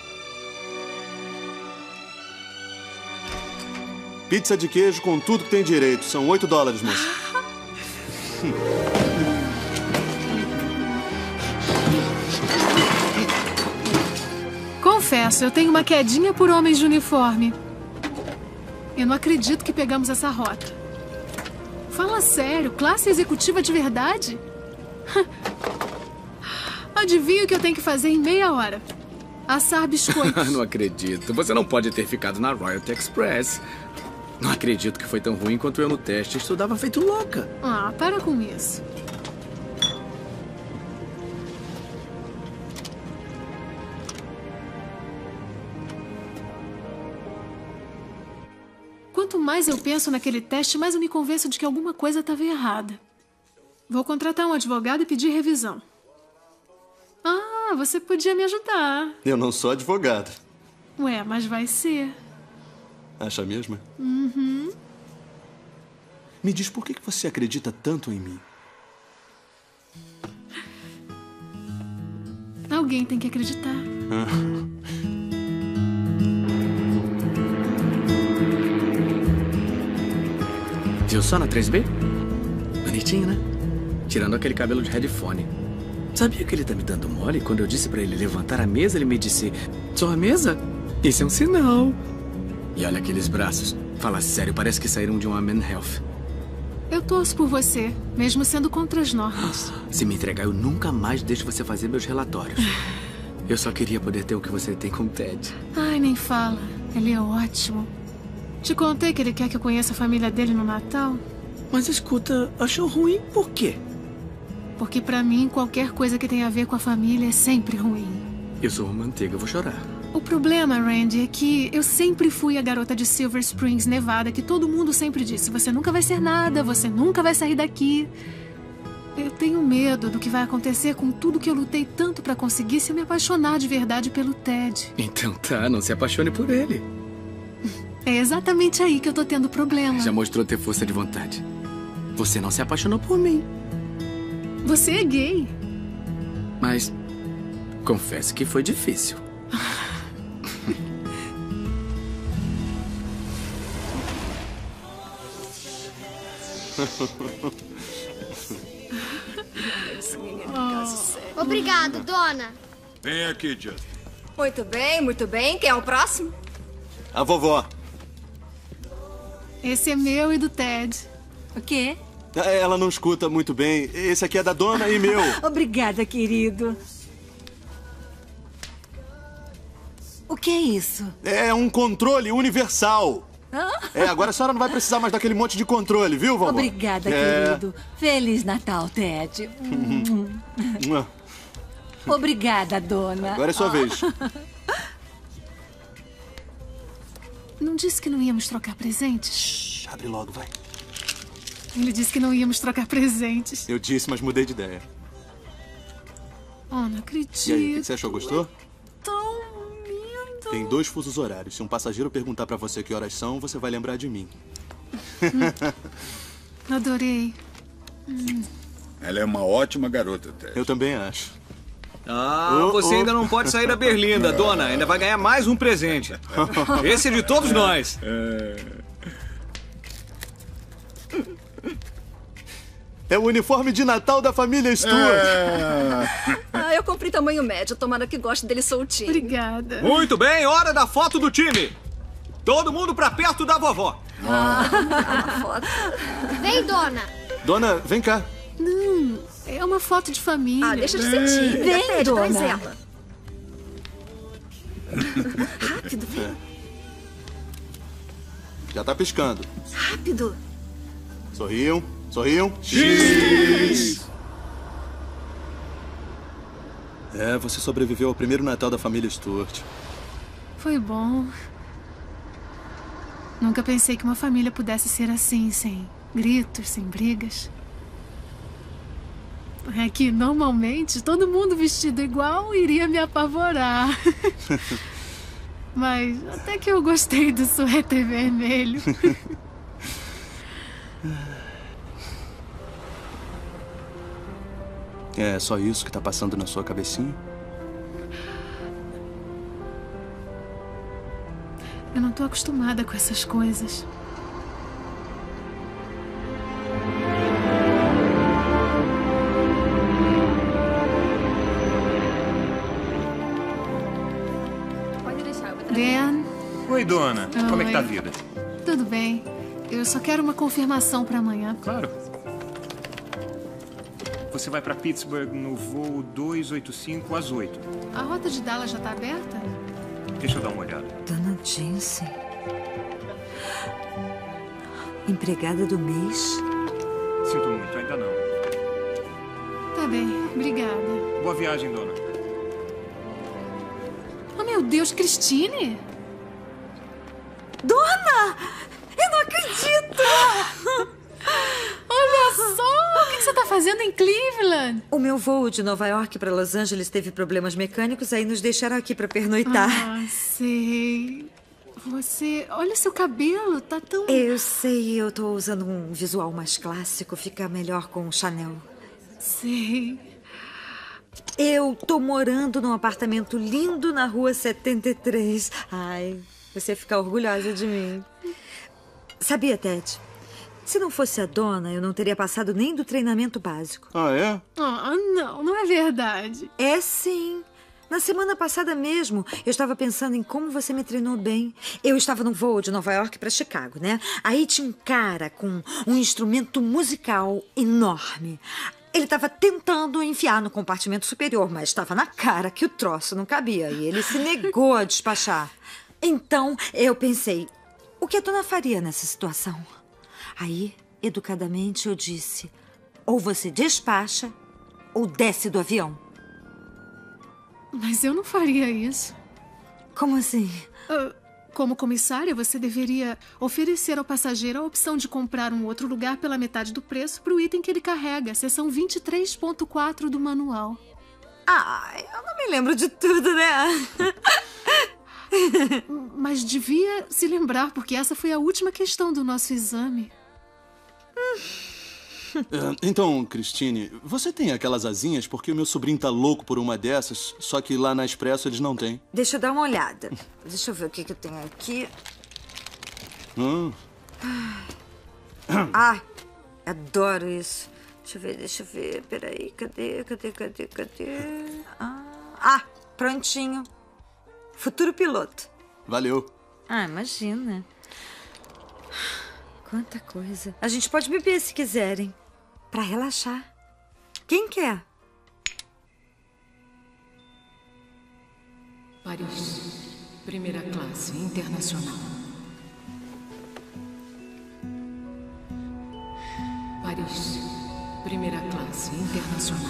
Pizza de queijo com tudo que tem direito. São oito dólares, moça. Confesso, eu tenho uma quedinha por homens de uniforme. Eu não acredito que pegamos essa rota. Fala sério, classe executiva de verdade? Adivinha o que eu tenho que fazer em meia hora? Assar biscoitos. Não acredito. Você não pode ter ficado na Royalty Express. Não acredito que foi tão ruim quanto eu no teste. Estudava feito louca. Ah, para com isso. Quanto mais eu penso naquele teste, mais eu me convenço de que alguma coisa estava errada. Vou contratar um advogado e pedir revisão. Ah, você podia me ajudar. Eu não sou advogado. Ué, mas vai ser. Acha mesmo? Uhum. Me diz por que que você acredita tanto em mim? Alguém tem que acreditar. Ah. Viu só na três B? Bonitinho, né? Tirando aquele cabelo de headphone. Sabia que ele tá me dando mole? Quando eu disse pra ele levantar a mesa, ele me disse: só a mesa? Isso é um sinal. E olha aqueles braços. Fala sério, parece que saíram de uma Man Health. Eu torço por você, mesmo sendo contra as normas. Se me entregar, eu nunca mais deixo você fazer meus relatórios. Eu só queria poder ter o que você tem com o Ted. Ai, nem fala. Ele é ótimo. Te contei que ele quer que eu conheça a família dele no Natal? Mas escuta, achou ruim por quê? Porque pra mim, qualquer coisa que tenha a ver com a família é sempre ruim. Eu sou uma manteiga, eu vou chorar. O problema, Randy, é que eu sempre fui a garota de Silver Springs, Nevada, que todo mundo sempre disse: você nunca vai ser nada, você nunca vai sair daqui. Eu tenho medo do que vai acontecer com tudo que eu lutei tanto pra conseguir se eu me apaixonar de verdade pelo Ted. Então tá, não se apaixone por ele. É exatamente aí que eu tô tendo problema. Já mostrou ter força de vontade. Você não se apaixonou por mim. Você é gay. Mas confesso que foi difícil. Oh. Obrigado, dona. Vem aqui, Justin. Muito bem, muito bem. Quem é o próximo? A vovó. Esse é meu e do Ted. O quê? Ela não escuta muito bem. Esse aqui é da dona e meu. Obrigada, querido. O que é isso? É um controle universal. Hã? É, agora a senhora não vai precisar mais daquele monte de controle, viu, vovó? Obrigada, é... querido. Feliz Natal, Ted. Obrigada, dona. Agora é sua oh. vez. Não disse que não íamos trocar presentes? Shhh, abre logo, vai. Ele disse que não íamos trocar presentes. Eu disse, mas mudei de ideia. Oh, não acredito. E aí, o que você achou? Gostou? Tão lindo. Tem dois fusos horários. Se um passageiro perguntar pra você que horas são, você vai lembrar de mim. Hum. Adorei. Hum. Ela é uma ótima garota, Ted. Eu também acho. Ah, oh, você oh. ainda não pode sair da berlinda, dona. Ainda vai ganhar mais um presente. Esse é de todos nós. É o uniforme de Natal da família Stuart. É. Ah, eu comprei tamanho médio. Tomara que goste dele soltinho. Obrigada. Muito bem, hora da foto do time. Todo mundo pra perto da vovó. Ah, uma foto. Vem, dona. Dona, vem cá. Não, é uma foto de família. Ah, deixa de sentir. Vem, Ted, dona. traz ela. Rápido, vem. Já tá piscando. Rápido. Sorriam, sorriam. X! É, você sobreviveu ao primeiro Natal da família Stuart. Foi bom. Nunca pensei que uma família pudesse ser assim, sem gritos, sem brigas. É que, normalmente, todo mundo vestido igual iria me apavorar. Mas até que eu gostei do suéter vermelho. É só isso que tá passando na sua cabecinha? Eu não tô acostumada com essas coisas. Dan. Oi, dona. Oi. Como é que tá a vida? Tudo bem. Eu só quero uma confirmação para amanhã. Claro. Você vai para Pittsburgh no voo duzentos e oitenta e cinco às oito. A rota de Dallas já tá aberta? Deixa eu dar uma olhada. Dona Jensen. Empregada do mês? Sinto muito, ainda não. Tá bem, obrigada. Boa viagem, dona. Oh, meu Deus, Christine! Dona! Eu não acredito! Olha só! O que você tá fazendo em Cleveland? O meu voo de Nova York para Los Angeles teve problemas mecânicos, aí nos deixaram aqui para pernoitar. Ah, sei. Você... Olha o seu cabelo, tá tão... Eu sei, eu tô usando um visual mais clássico, fica melhor com o Chanel. Sei. Eu tô morando num apartamento lindo na rua setenta e três. Ai, você ia ficar orgulhosa de mim. Sabia, Ted? Se não fosse a dona, eu não teria passado nem do treinamento básico. Ah, é? Ah, não, não é verdade. É sim. Na semana passada mesmo, eu estava pensando em como você me treinou bem. Eu estava no voo de Nova York para Chicago, né? Aí tinha um cara com um instrumento musical enorme. Ele estava tentando enfiar no compartimento superior, mas estava na cara que o troço não cabia e ele se negou a despachar. Então, eu pensei, o que a dona faria nessa situação? Aí, educadamente, eu disse, ou você despacha ou desce do avião. Mas eu não faria isso. Como assim? Uh, como comissária, você deveria oferecer ao passageiro a opção de comprar um outro lugar pela metade do preço para o item que ele carrega, seção vinte e três ponto quatro do manual. Ah, eu não me lembro de tudo, né? Mas devia se lembrar, porque essa foi a última questão do nosso exame. Então, Christine, você tem aquelas asinhas porque o meu sobrinho tá louco por uma dessas, só que lá na Expresso eles não têm. Deixa eu dar uma olhada. Deixa eu ver o que, que eu tenho aqui. Hum. Ah, adoro isso. Deixa eu ver, deixa eu ver. Peraí, cadê, cadê, cadê, cadê? Ah, ah, prontinho. Futuro piloto. Valeu. Ah, imagina. Quanta coisa. A gente pode beber se quiserem. Pra relaxar. Quem quer? Paris, primeira classe, internacional. Paris, primeira classe, internacional.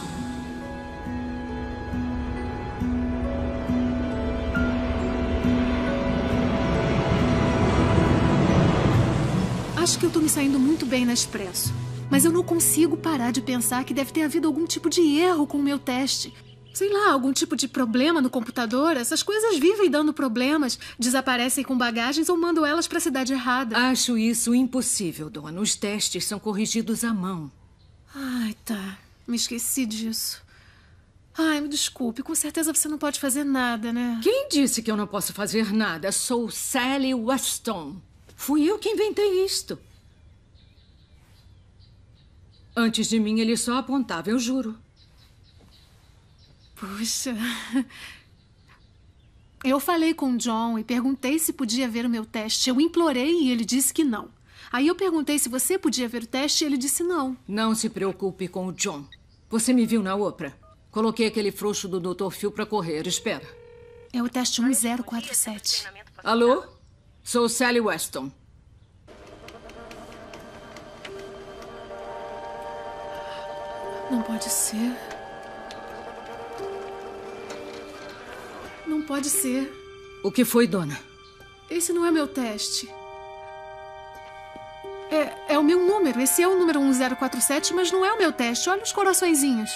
Acho que eu tô me saindo muito bem na Expresso. Mas eu não consigo parar de pensar que deve ter havido algum tipo de erro com o meu teste. Sei lá, algum tipo de problema no computador. Essas coisas vivem dando problemas. Desaparecem com bagagens ou mandam elas para a cidade errada. Acho isso impossível, dona. Os testes são corrigidos à mão. Ai, tá. Me esqueci disso. Ai, me desculpe. Com certeza você não pode fazer nada, né? Quem disse que eu não posso fazer nada? Sou Sally Weston. Fui eu que inventei isto. Antes de mim, ele só apontava, eu juro. Puxa. Eu falei com o John e perguntei se podia ver o meu teste. Eu implorei e ele disse que não. Aí eu perguntei se você podia ver o teste e ele disse não. Não se preocupe com o John. Você me viu na Oprah? Coloquei aquele frouxo do doutor Phil para correr. Espera. É o teste um zero quatro sete. Alô? Sou Sally Weston. Não pode ser. Não pode ser. O que foi, dona? Esse não é meu teste. É, é o meu número. Esse é o número um zero quatro sete, mas não é o meu teste. Olha os coraçõezinhos.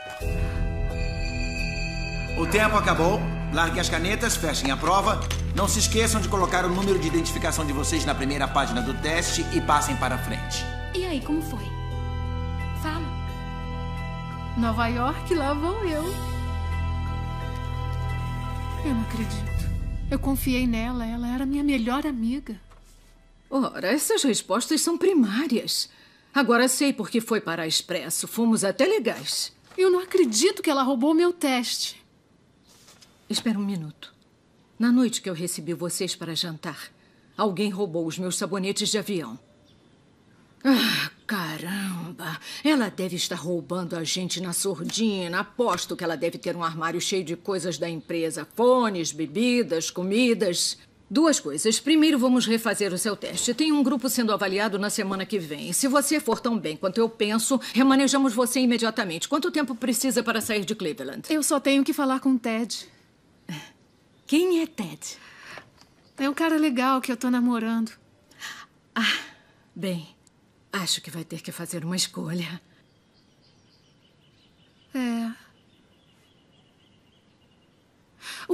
O tempo acabou. Larguem as canetas, fechem a prova. Não se esqueçam de colocar o número de identificação de vocês na primeira página do teste e passem para frente. E aí, como foi? Fala. Nova York, lá vou eu. Eu não acredito. Eu confiei nela. Ela era minha melhor amiga. Ora, essas respostas são primárias. Agora sei por que foi para a Expresso. Fomos até legais. Eu não acredito que ela roubou meu teste. Espera um minuto. Na noite que eu recebi vocês para jantar, alguém roubou os meus sabonetes de avião. Ah, caramba! Ela deve estar roubando a gente na surdina. Aposto que ela deve ter um armário cheio de coisas da empresa. Fones, bebidas, comidas. Duas coisas. Primeiro, vamos refazer o seu teste. Tem um grupo sendo avaliado na semana que vem. Se você for tão bem quanto eu penso, remanejamos você imediatamente. Quanto tempo precisa para sair de Cleveland? Eu só tenho que falar com o Ted. Quem é Ted? É um cara legal que eu tô namorando. Ah, bem, acho que vai ter que fazer uma escolha.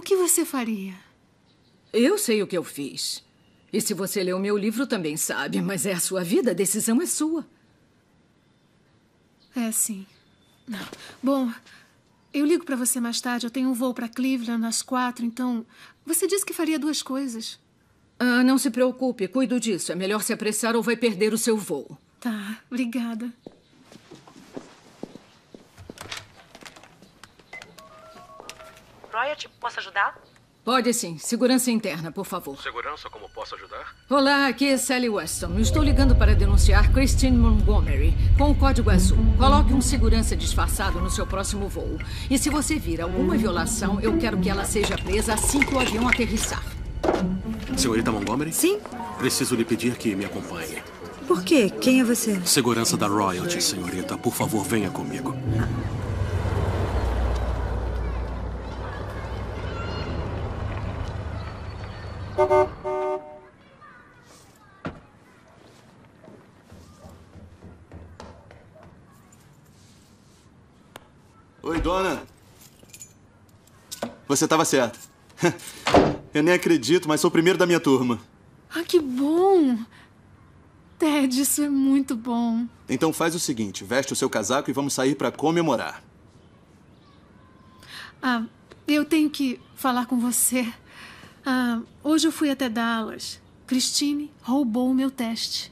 que você faria? Eu sei o que eu fiz. E se você leu meu livro, também sabe. Mas é a sua vida, a decisão é sua. É, sim. Não. Bom, eu ligo pra você mais tarde. Eu tenho um voo pra Cleveland às quatro, então... Você disse que faria duas coisas. Ah, não se preocupe, cuido disso. É melhor se apressar ou vai perder o seu voo. Tá, obrigada. Royalty, posso ajudar? Pode sim. Segurança interna, por favor. Segurança, como posso ajudar? Olá, aqui é Sally Weston. Estou ligando para denunciar Christine Montgomery com o código azul. Coloque um segurança disfarçado no seu próximo voo. E se você vir alguma violação, eu quero que ela seja presa assim que o avião aterrissar. Senhorita Montgomery? Sim? Preciso lhe pedir que me acompanhe. Por quê? Quem é você? Segurança da Royalty, senhorita. Por favor, venha comigo. Oi, dona. Você estava certa. Eu nem acredito, mas sou o primeiro da minha turma. Ah, que bom! Ted, isso é muito bom. Então faz o seguinte, veste o seu casaco e vamos sair para comemorar. Ah, eu tenho que falar com você. Ah, hoje eu fui até Dallas. Christine roubou o meu teste.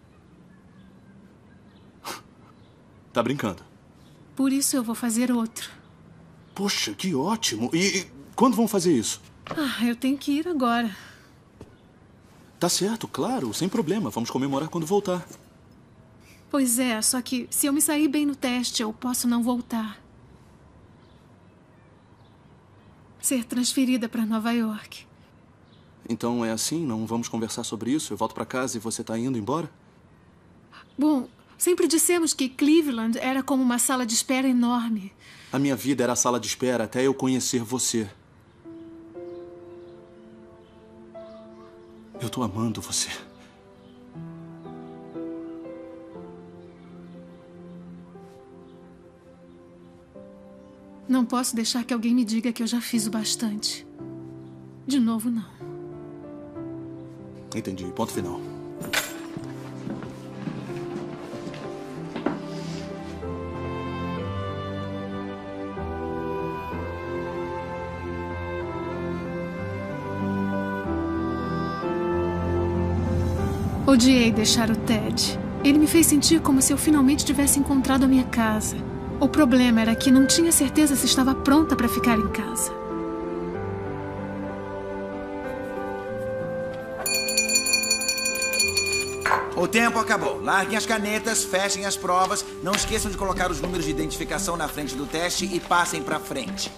Tá brincando? Por isso eu vou fazer outro. Poxa, que ótimo. E, e quando vão fazer isso? Ah, eu tenho que ir agora. Tá certo, claro, sem problema. Vamos comemorar quando voltar. Pois é, só que se eu me sair bem no teste, eu posso não voltar. Ser transferida para Nova York. Então é assim? Não vamos conversar sobre isso? Eu volto para casa e você tá indo embora? Bom, sempre dissemos que Cleveland era como uma sala de espera enorme. A minha vida era a sala de espera até eu conhecer você. Eu tô amando você. Não posso deixar que alguém me diga que eu já fiz o bastante. De novo, não. Entendi. Ponto final. Odiei deixar o Ted. Ele me fez sentir como se eu finalmente tivesse encontrado a minha casa. O problema era que não tinha certeza se estava pronta para ficar em casa. O tempo acabou. Larguem as canetas, fechem as provas. Não esqueçam de colocar os números de identificação na frente do teste e passem para frente.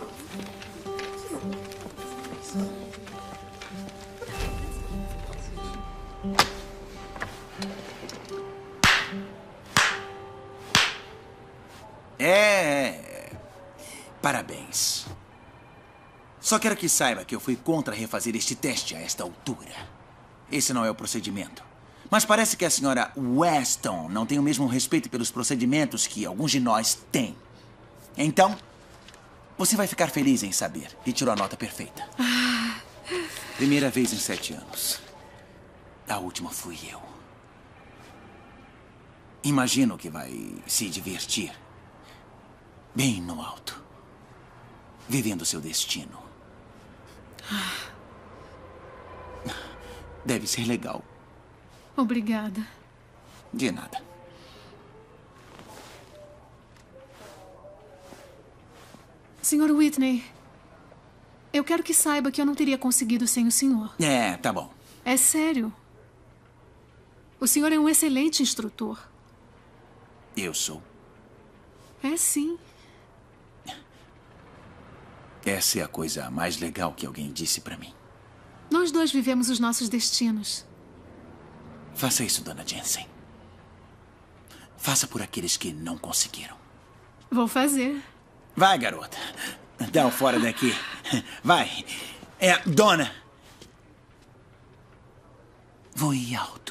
É... Parabéns. Só quero que saiba que eu fui contra refazer este teste a esta altura. Esse não é o procedimento. Mas parece que a senhora Weston não tem o mesmo respeito pelos procedimentos que alguns de nós têm. Então, você vai ficar feliz em saber que tirou a nota perfeita. Primeira vez em sete anos. A última fui eu. Imagino que vai se divertir. Bem no alto. Vivendo seu destino. Deve ser legal. Obrigada. De nada. senhor Whitney, eu quero que saiba que eu não teria conseguido sem o senhor. É, tá bom. É sério. O senhor é um excelente instrutor. Eu sou. É sim. Essa é a coisa mais legal que alguém disse pra mim. Nós dois vivemos os nossos destinos. Faça isso, dona Jensen. Faça por aqueles que não conseguiram. Vou fazer. Vai, garota. Dá o fora daqui. Vai. É, dona. Voe alto.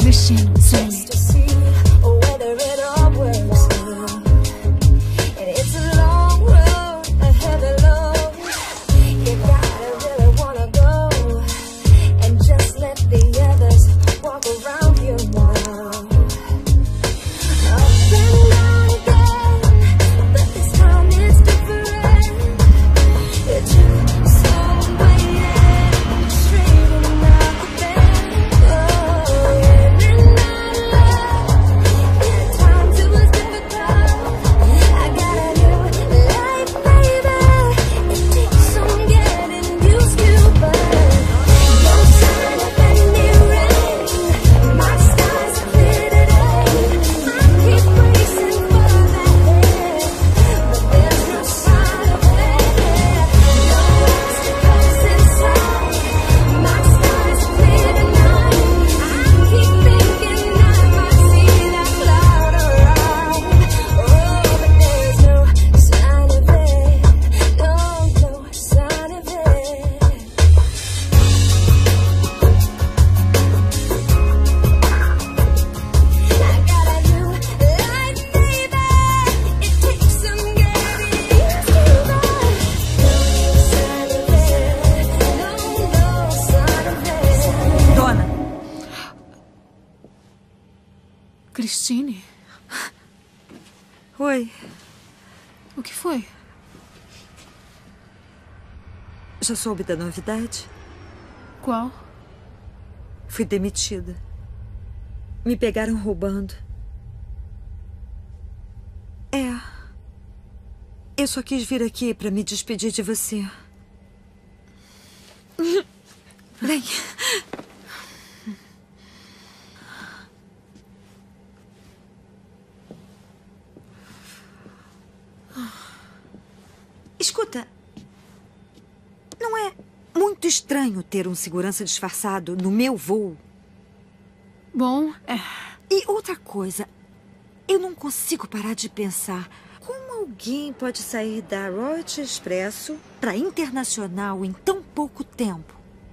Destino, Sully. Christine? Oi. O que foi? Já soube da novidade? Qual? Fui demitida. Me pegaram roubando. É. Eu só quis vir aqui para me despedir de você. Vem. Escuta, não é muito estranho ter um segurança disfarçado no meu voo? Bom, é... E outra coisa, eu não consigo parar de pensar como alguém pode sair da Royalty Expresso para internacional em tão pouco tempo.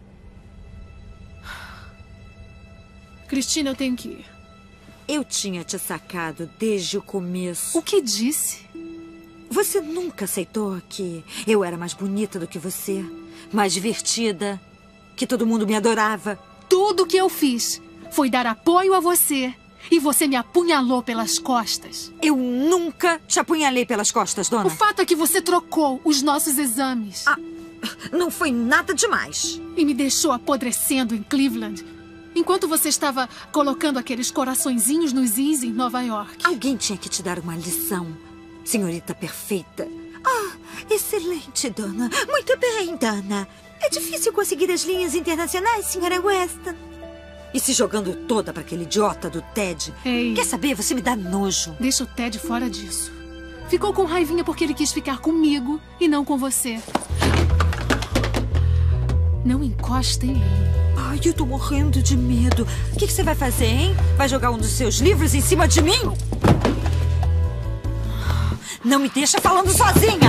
Cristina, eu tenho que ir. Eu tinha te sacado desde o começo. O que disse? Você nunca aceitou que eu era mais bonita do que você, mais divertida, que todo mundo me adorava. Tudo que eu fiz foi dar apoio a você e você me apunhalou pelas costas. Eu nunca te apunhalei pelas costas, dona. O fato é que você trocou os nossos exames. Ah, não foi nada demais. E me deixou apodrecendo em Cleveland, enquanto você estava colocando aqueles coraçõezinhos nos is em Nova York. Alguém tinha que te dar uma lição. Senhorita perfeita. Ah, excelente, dona. Muito bem, dona. É difícil conseguir as linhas internacionais, senhora Weston. E se jogando toda para aquele idiota do Ted. Ei. Quer saber? Você me dá nojo. Deixa o Ted fora disso. Ficou com raivinha porque ele quis ficar comigo e não com você. Não encosta em mim. Ai, eu tô morrendo de medo. O que, que você vai fazer, hein? Vai jogar um dos seus livros em cima de mim? Não me deixa falando sozinha!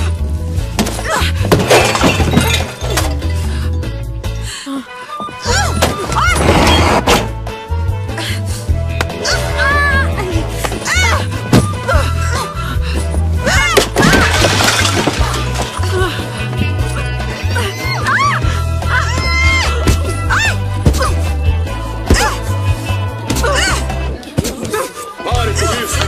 Pare com isso!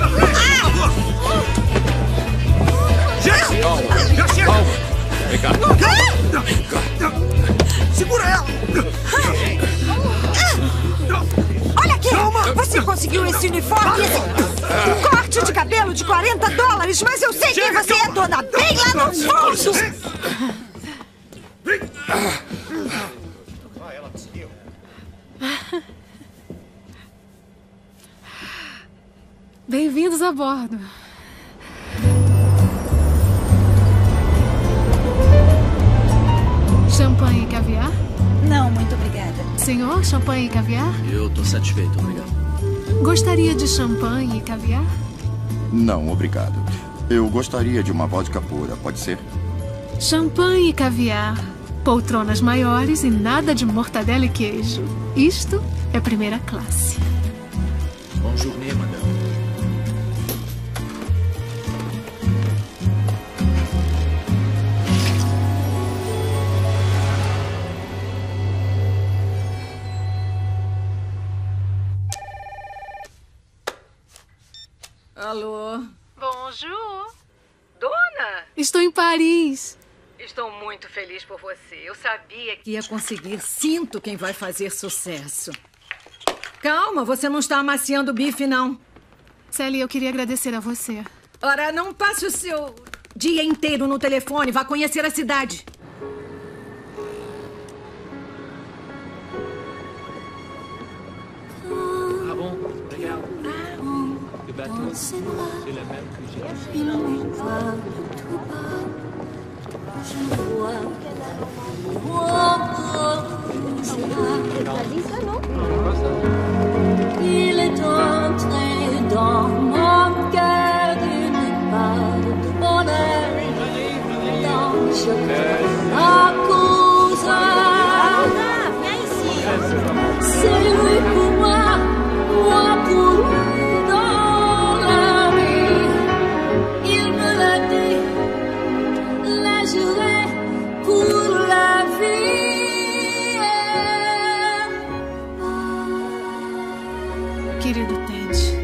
Calma! Vem cá! Vem cá! Segura ela! Olha aqui! Você conseguiu esse uniforme, esse corte de cabelo de quarenta dólares, mas eu sei quem você é, dona! Bem lá no fundo! Bem-vindos a bordo. Champanhe e caviar? Não, muito obrigada. Senhor, champanhe e caviar? Eu tô satisfeito, obrigado. Gostaria de champanhe e caviar? Não, obrigado. Eu gostaria de uma vodka pura, pode ser? Champanhe e caviar, poltronas maiores e nada de mortadela e queijo. Isto É primeira classe. Bonne journée, madame. Alô? Bonjour. Dona! Estou em Paris. Estou muito feliz por você. Eu sabia que Ia conseguir. Sinto quem vai fazer sucesso. Calma, você não está amaciando o bife, não. Sally, eu queria agradecer a você. Ora, não passe o seu dia inteiro no telefone. Vá conhecer a cidade. Ah bon, regarde. Le bateau, c'est le même que j'ai Il acheté. n'y va tout bas. Je vois il est entré dans mon cœur d'une part de bonheur. Dans je à cause. C'est lui pour moi, moi pour lui dans la vie. Il me l'a dit, la juré pour la vie. Querido Ted,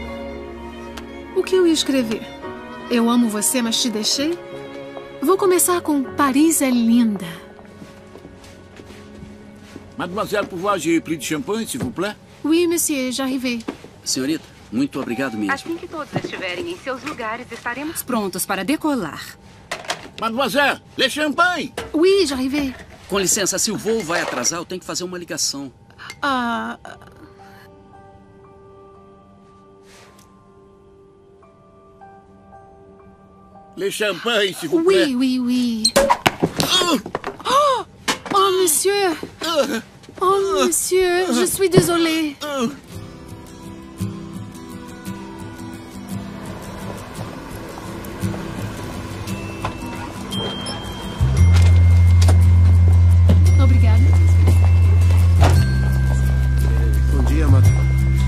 o que eu ia escrever? Eu amo você, mas te deixei? Vou começar com Paris é linda. Mademoiselle, pouvoir j'ai pris de champanhe, s'il vous plaît? Oui, monsieur, j'arrivei. Senhorita, muito obrigado mesmo. assim que todos estiverem em seus lugares, estaremos Prontos para decolar. Mademoiselle, le champagne! Oui, j'arrivei. Com licença, se o voo vai atrasar, eu tenho que fazer uma ligação. Ah... Le champagne, s'il vous plaît. Oui, oui, oui. Oh, oh monsieur. Oh, monsieur, je suis désolée. Obrigada. Bom dia, madame.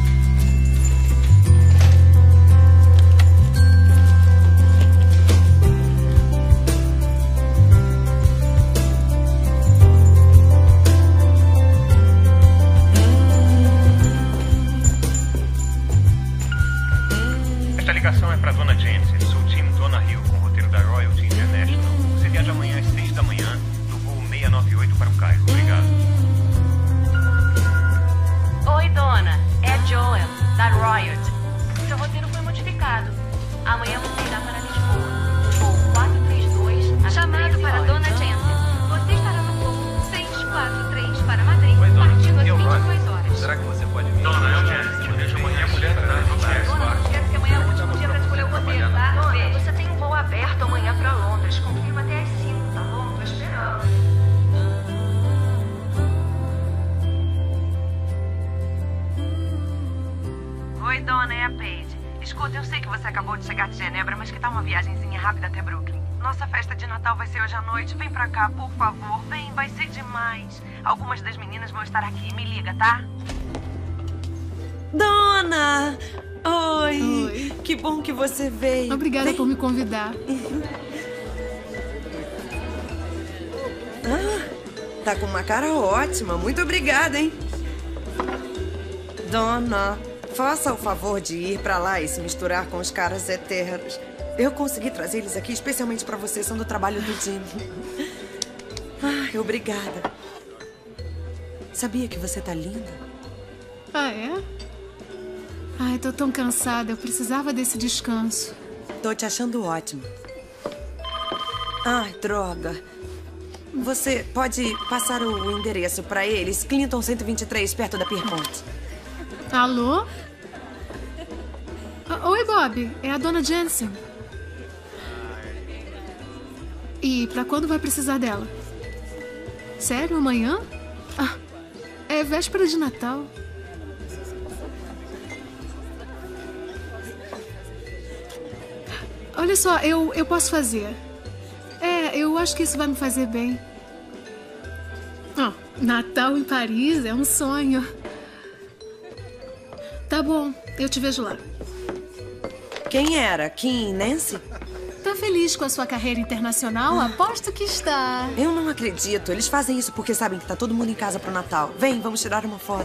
Esta ligação é para Dona Jensen. Sou o Tim Donahue, com o roteiro da Royalty International. Você viaja amanhã às seis da manhã, no voo seiscentos e noventa e oito para o Cairo. Obrigado. Oi, dona. É Joel, da Royalty. Seu roteiro foi modificado. Amanhã você irá para Lisboa. Voo quatrocentos e trinta e dois, às Chamado treze para horas. Dona Jensen. Você estará no voo seis quatro três para Madrid, partindo às vinte e duas horas. Será que você pode vir? Dona, eu Jensen. Eu vejo amanhã a mulher da Dona, não esquece que amanhã é o último dia para escolher o roteiro, tá? Dona, você tem um voo aberto amanhã para Londres. Confirma até às cinco, tá bom? Tô esperando. Oi, dona, é a Paige. Escuta, eu sei que você acabou de chegar de Genebra, mas que tal uma viagenzinha rápida até Brooklyn? Nossa festa de Natal vai ser hoje à noite. Vem pra cá, por favor. Vem, vai ser demais. Algumas das meninas vão estar aqui. Me liga, tá? Dona! Oi! Oi. Que bom que você veio. Obrigada Vem. por me convidar. Ah, tá com uma cara ótima. Muito obrigada, hein? Dona, faça o favor de ir pra lá e se misturar com os caras eternos. Eu consegui trazer eles aqui especialmente pra você. São do trabalho do Jim. Ai, obrigada. Sabia que você tá linda? Ah, é? Ai, tô tão cansada. Eu precisava desse descanso. Tô te achando ótima. Ai, droga. Você pode passar o endereço pra eles? Clinton cento e vinte e três, perto da Pierpont. Alô? Ah, oi, Bob. É a Dona Jensen. E pra quando vai precisar dela? Sério, amanhã? Ah, é véspera de Natal. Olha só, eu, eu posso fazer. É, eu acho que isso vai me fazer bem. Oh, Natal em Paris é um sonho. Tá bom, eu te vejo lá. Quem era? Kim, Nancy? Tá feliz com a sua carreira internacional? Aposto que está. Eu não acredito. Eles fazem isso porque sabem que tá todo mundo em casa pro Natal. Vem, vamos tirar uma foto.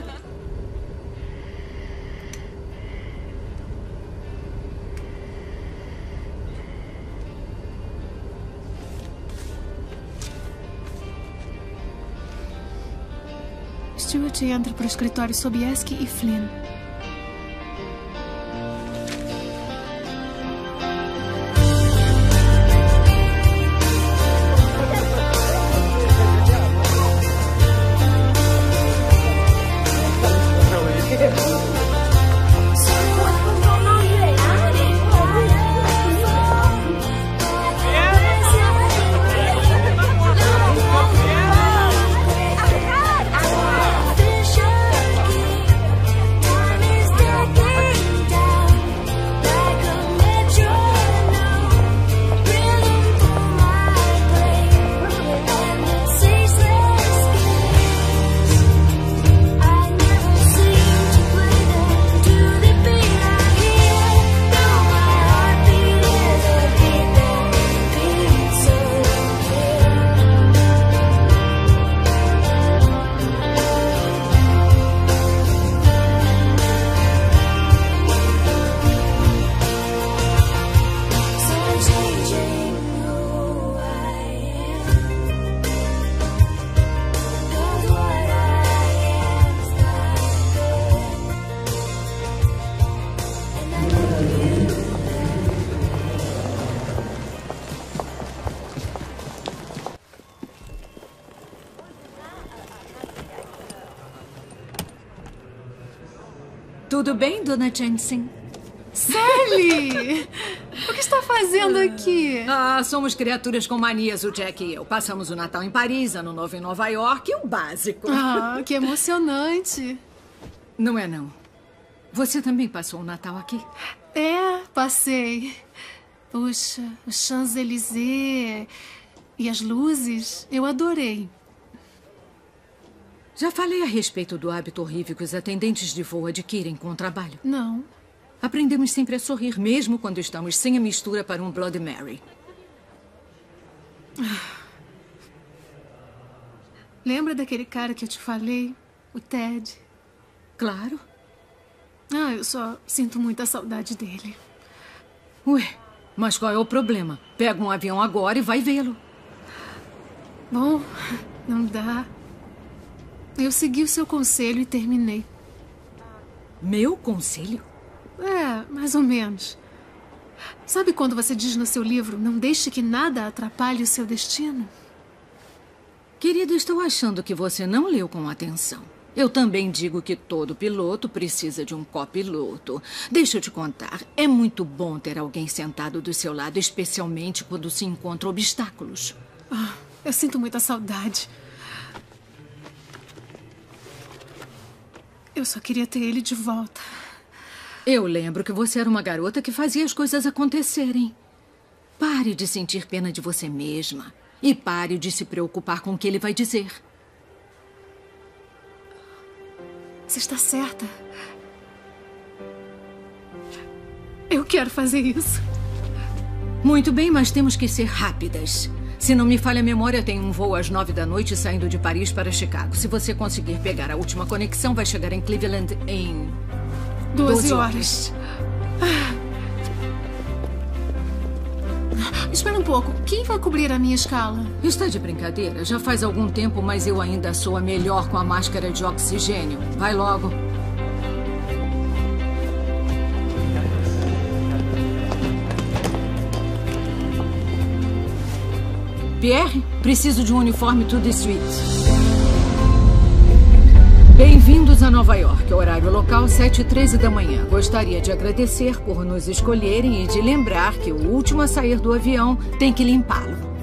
Stuart entra pro escritório Sobieski e Flynn. Tudo bem, dona Jensen? Sally! O que está fazendo aqui? Ah, somos criaturas com manias, o Jack e eu. Passamos o Natal em Paris, Ano Novo em Nova York, o básico. Ah, que emocionante. Não é, não. Você também passou o Natal aqui? É, passei. Puxa, o Champs-Élysées e as luzes, eu adorei. Já falei a respeito do hábito horrível que os atendentes de voo adquirem com o trabalho? Não. Aprendemos sempre a sorrir, mesmo quando estamos sem a mistura para um Bloody Mary. Lembra daquele cara que eu te falei? O Ted? Claro. Ah, eu só sinto muita saudade dele. Ué, mas qual é o problema? Pega um avião agora e vai vê-lo. Bom, não dá. Eu segui o seu conselho e terminei. Meu conselho? É, mais ou menos. Sabe quando você diz no seu livro, não deixe que nada atrapalhe o seu destino? Querido, estou achando que você não leu com atenção. Eu também digo que todo piloto precisa de um copiloto. Deixa eu te contar, é muito bom ter alguém sentado do seu lado, especialmente quando se encontra obstáculos. Ah, eu sinto muita saudade. Eu só queria ter ele de volta. Eu lembro que você era uma garota que fazia as coisas acontecerem. Pare de sentir pena de você mesma. E pare de se preocupar com o que ele vai dizer. Você está certa. Eu quero fazer isso. Muito bem, mas temos que ser rápidas. Se não me falha a memória, tem um voo às nove da noite saindo de Paris para Chicago. Se você conseguir pegar a última conexão, vai chegar em Cleveland em... doze horas. Espera um pouco. Quem vai cobrir a minha escala? Está de brincadeira. Já faz algum tempo, mas eu ainda sou a melhor com a máscara de oxigênio. Vai logo. Pierre, preciso de um uniforme to the suite. Bem-vindos a Nova York. Horário local, sete e treze da manhã. Gostaria de agradecer por nos escolherem e de lembrar que o último a sair do avião tem que limpá-lo.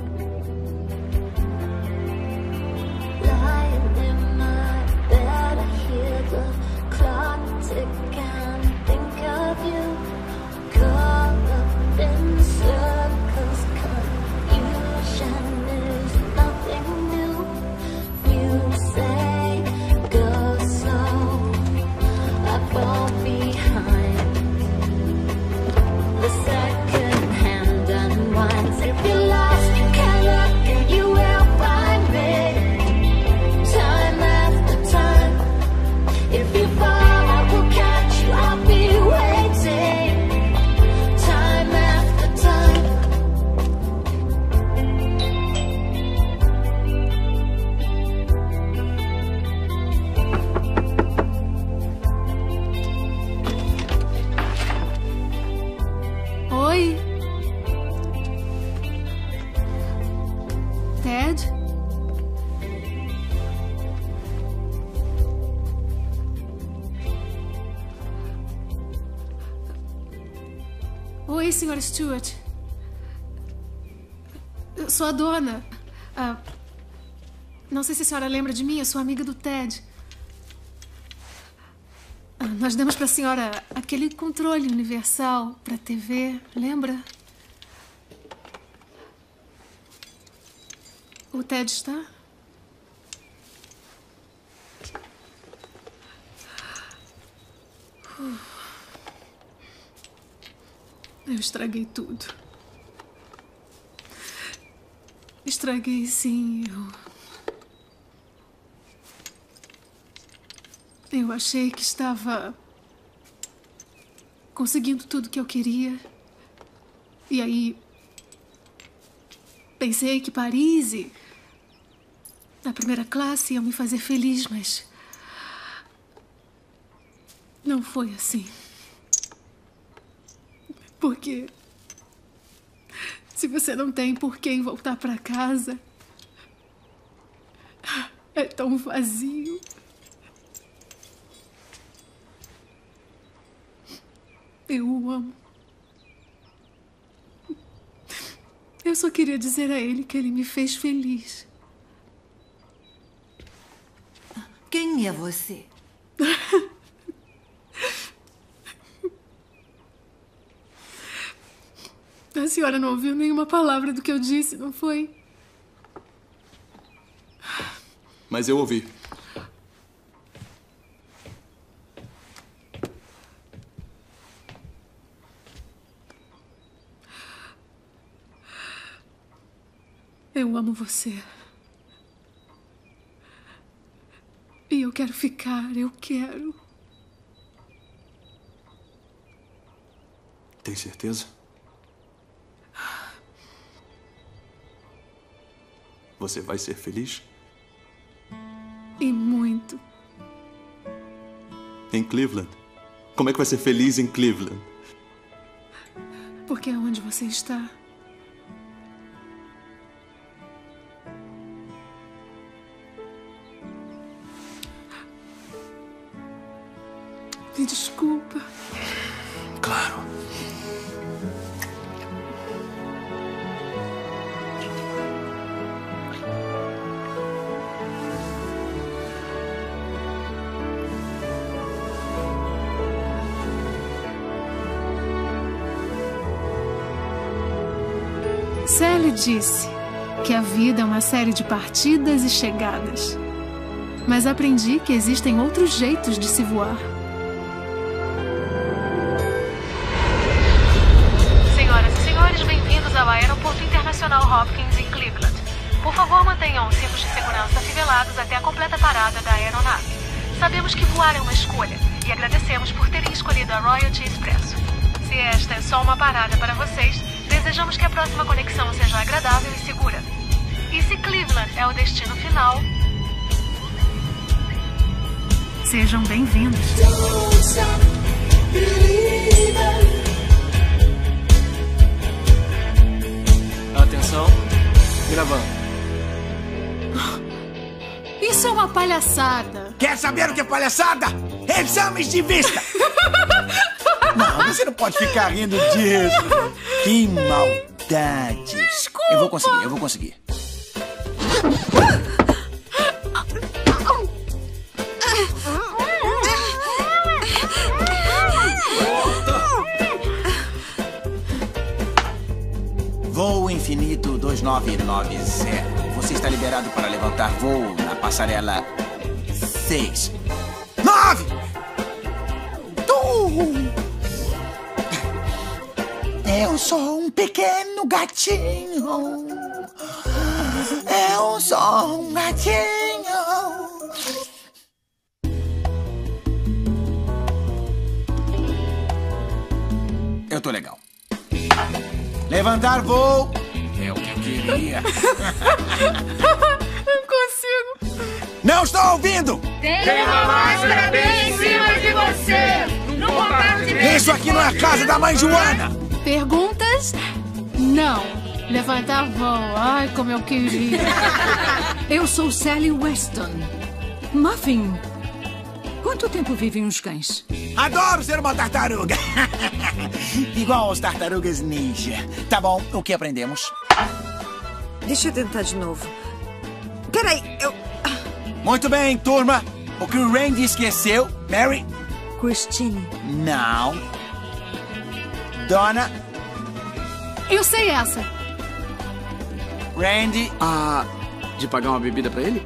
Bye. Oi, senhora Stewart. Eu sou a dona. Ah, não sei se a senhora lembra de mim, eu sou amiga do Ted. Ah, nós demos para a senhora aquele controle universal para a T V, lembra? O Ted está? Uh. Eu estraguei tudo. Estraguei, sim. Eu... Eu achei que estava conseguindo tudo que eu queria. E aí... Pensei que Paris e... a primeira classe iam me fazer feliz, mas... Não foi assim. Porque... Se você não tem por quem voltar para casa... É tão vazio. Eu o amo. Eu só queria dizer a ele que ele me fez feliz. Quem é você? A senhora não ouviu nenhuma palavra do que eu disse, não foi? Mas eu ouvi. Eu amo você. E eu quero ficar, eu quero. Tem certeza? Você vai ser feliz? E muito. Em Cleveland? Como é que vai ser feliz em Cleveland? Porque é onde você está. Me desculpa. Claro. Sally disse que a vida é uma série de partidas e chegadas. Mas aprendi que existem outros jeitos de se voar. Senhoras e senhores, bem-vindos ao Aeroporto Internacional Hopkins em Cleveland. Por favor, mantenham os cintos de segurança afivelados até a completa parada da aeronave. Sabemos que voar é uma escolha e agradecemos por terem escolhido a Royalty Expresso. Se esta é só uma parada para vocês, desejamos que a próxima conexão seja agradável e segura. E se Cleveland é o destino final, sejam bem-vindos. Atenção, gravando. Isso é uma palhaçada. Quer saber o que é palhaçada? Exames de vista! Não, você não pode ficar rindo disso. Que maldade. Eu vou conseguir, eu vou conseguir. Voo infinito dois nove nove zero. Você está liberado para levantar voo na passarela seis. Nove! Tu! Eu sou um pequeno gatinho. Eu sou um gatinho. Eu tô legal. Levantar voo. É o que eu queria. Não consigo. Não estou ouvindo. Tem uma máscara bem em cima de você. No compartimento. Isso aqui não é a casa da mãe Joana. Perguntas? Não. Levantar voo. Ai, como eu queria. Eu sou Sally Weston. Muffin. Quanto tempo vivem os cães? Adoro ser uma tartaruga. Igual aos tartarugas ninja. Tá bom, o que aprendemos? Deixa eu tentar de novo. Peraí, eu... Muito bem, turma. O que o Randy esqueceu, Mary? Christine. Não. Donna. Eu sei essa. Randy. Ah, de pagar uma bebida pra ele?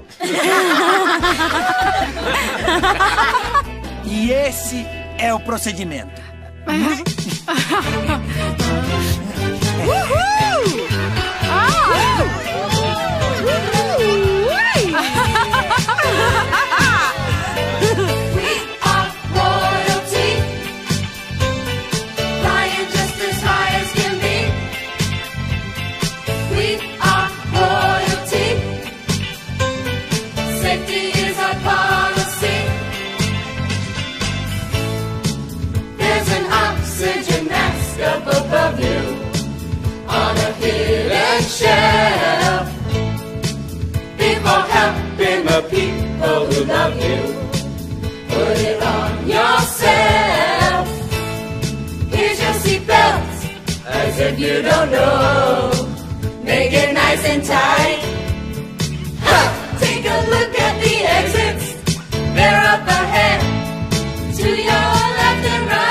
E esse é o procedimento. Uhul! Ah! Above you on a hidden shelf, before helping the people who love you, put it on yourself. Here's your seatbelt, as if you don't know. Make it nice and tight. Ha! Take a look at the exits. They're up ahead, to your left and right.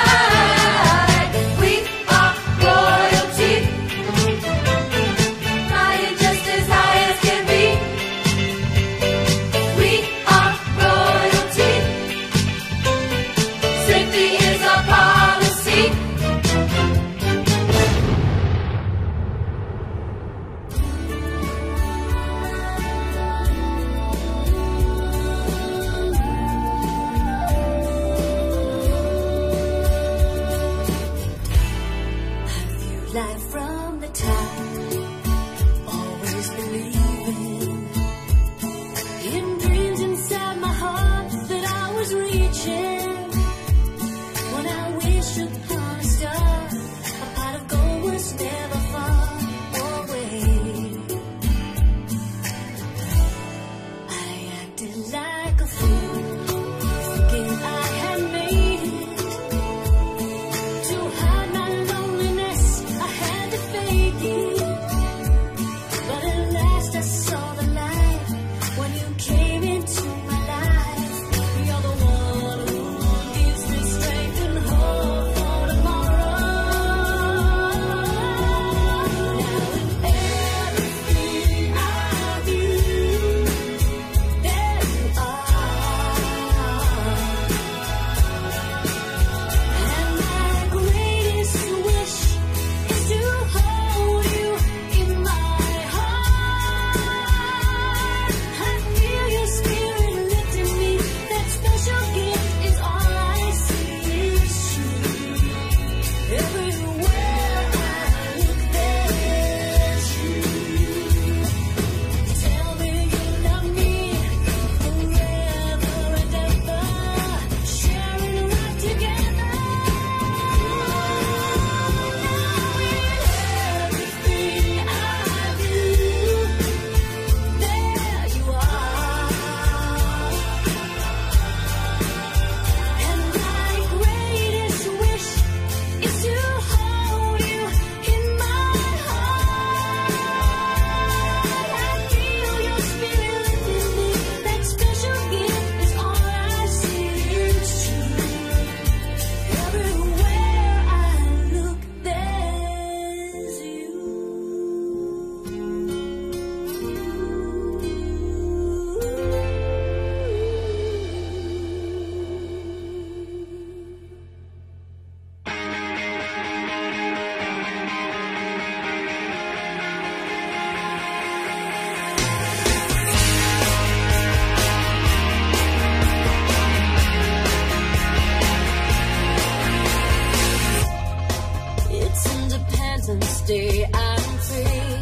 Day I'm free,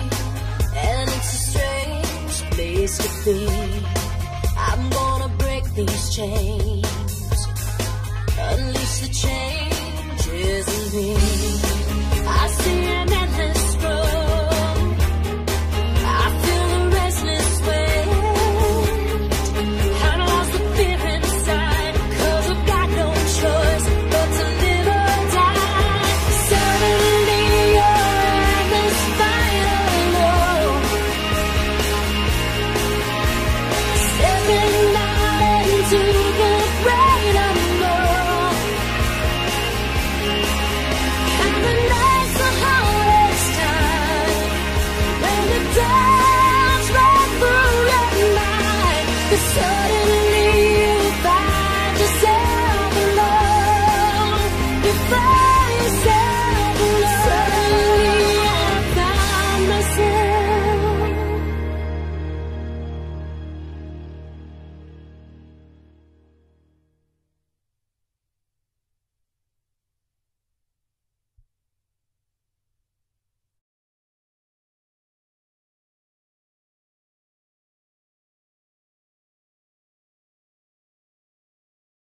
and it's a strange place to be. I'm gonna break these chains, unleash the changes in me.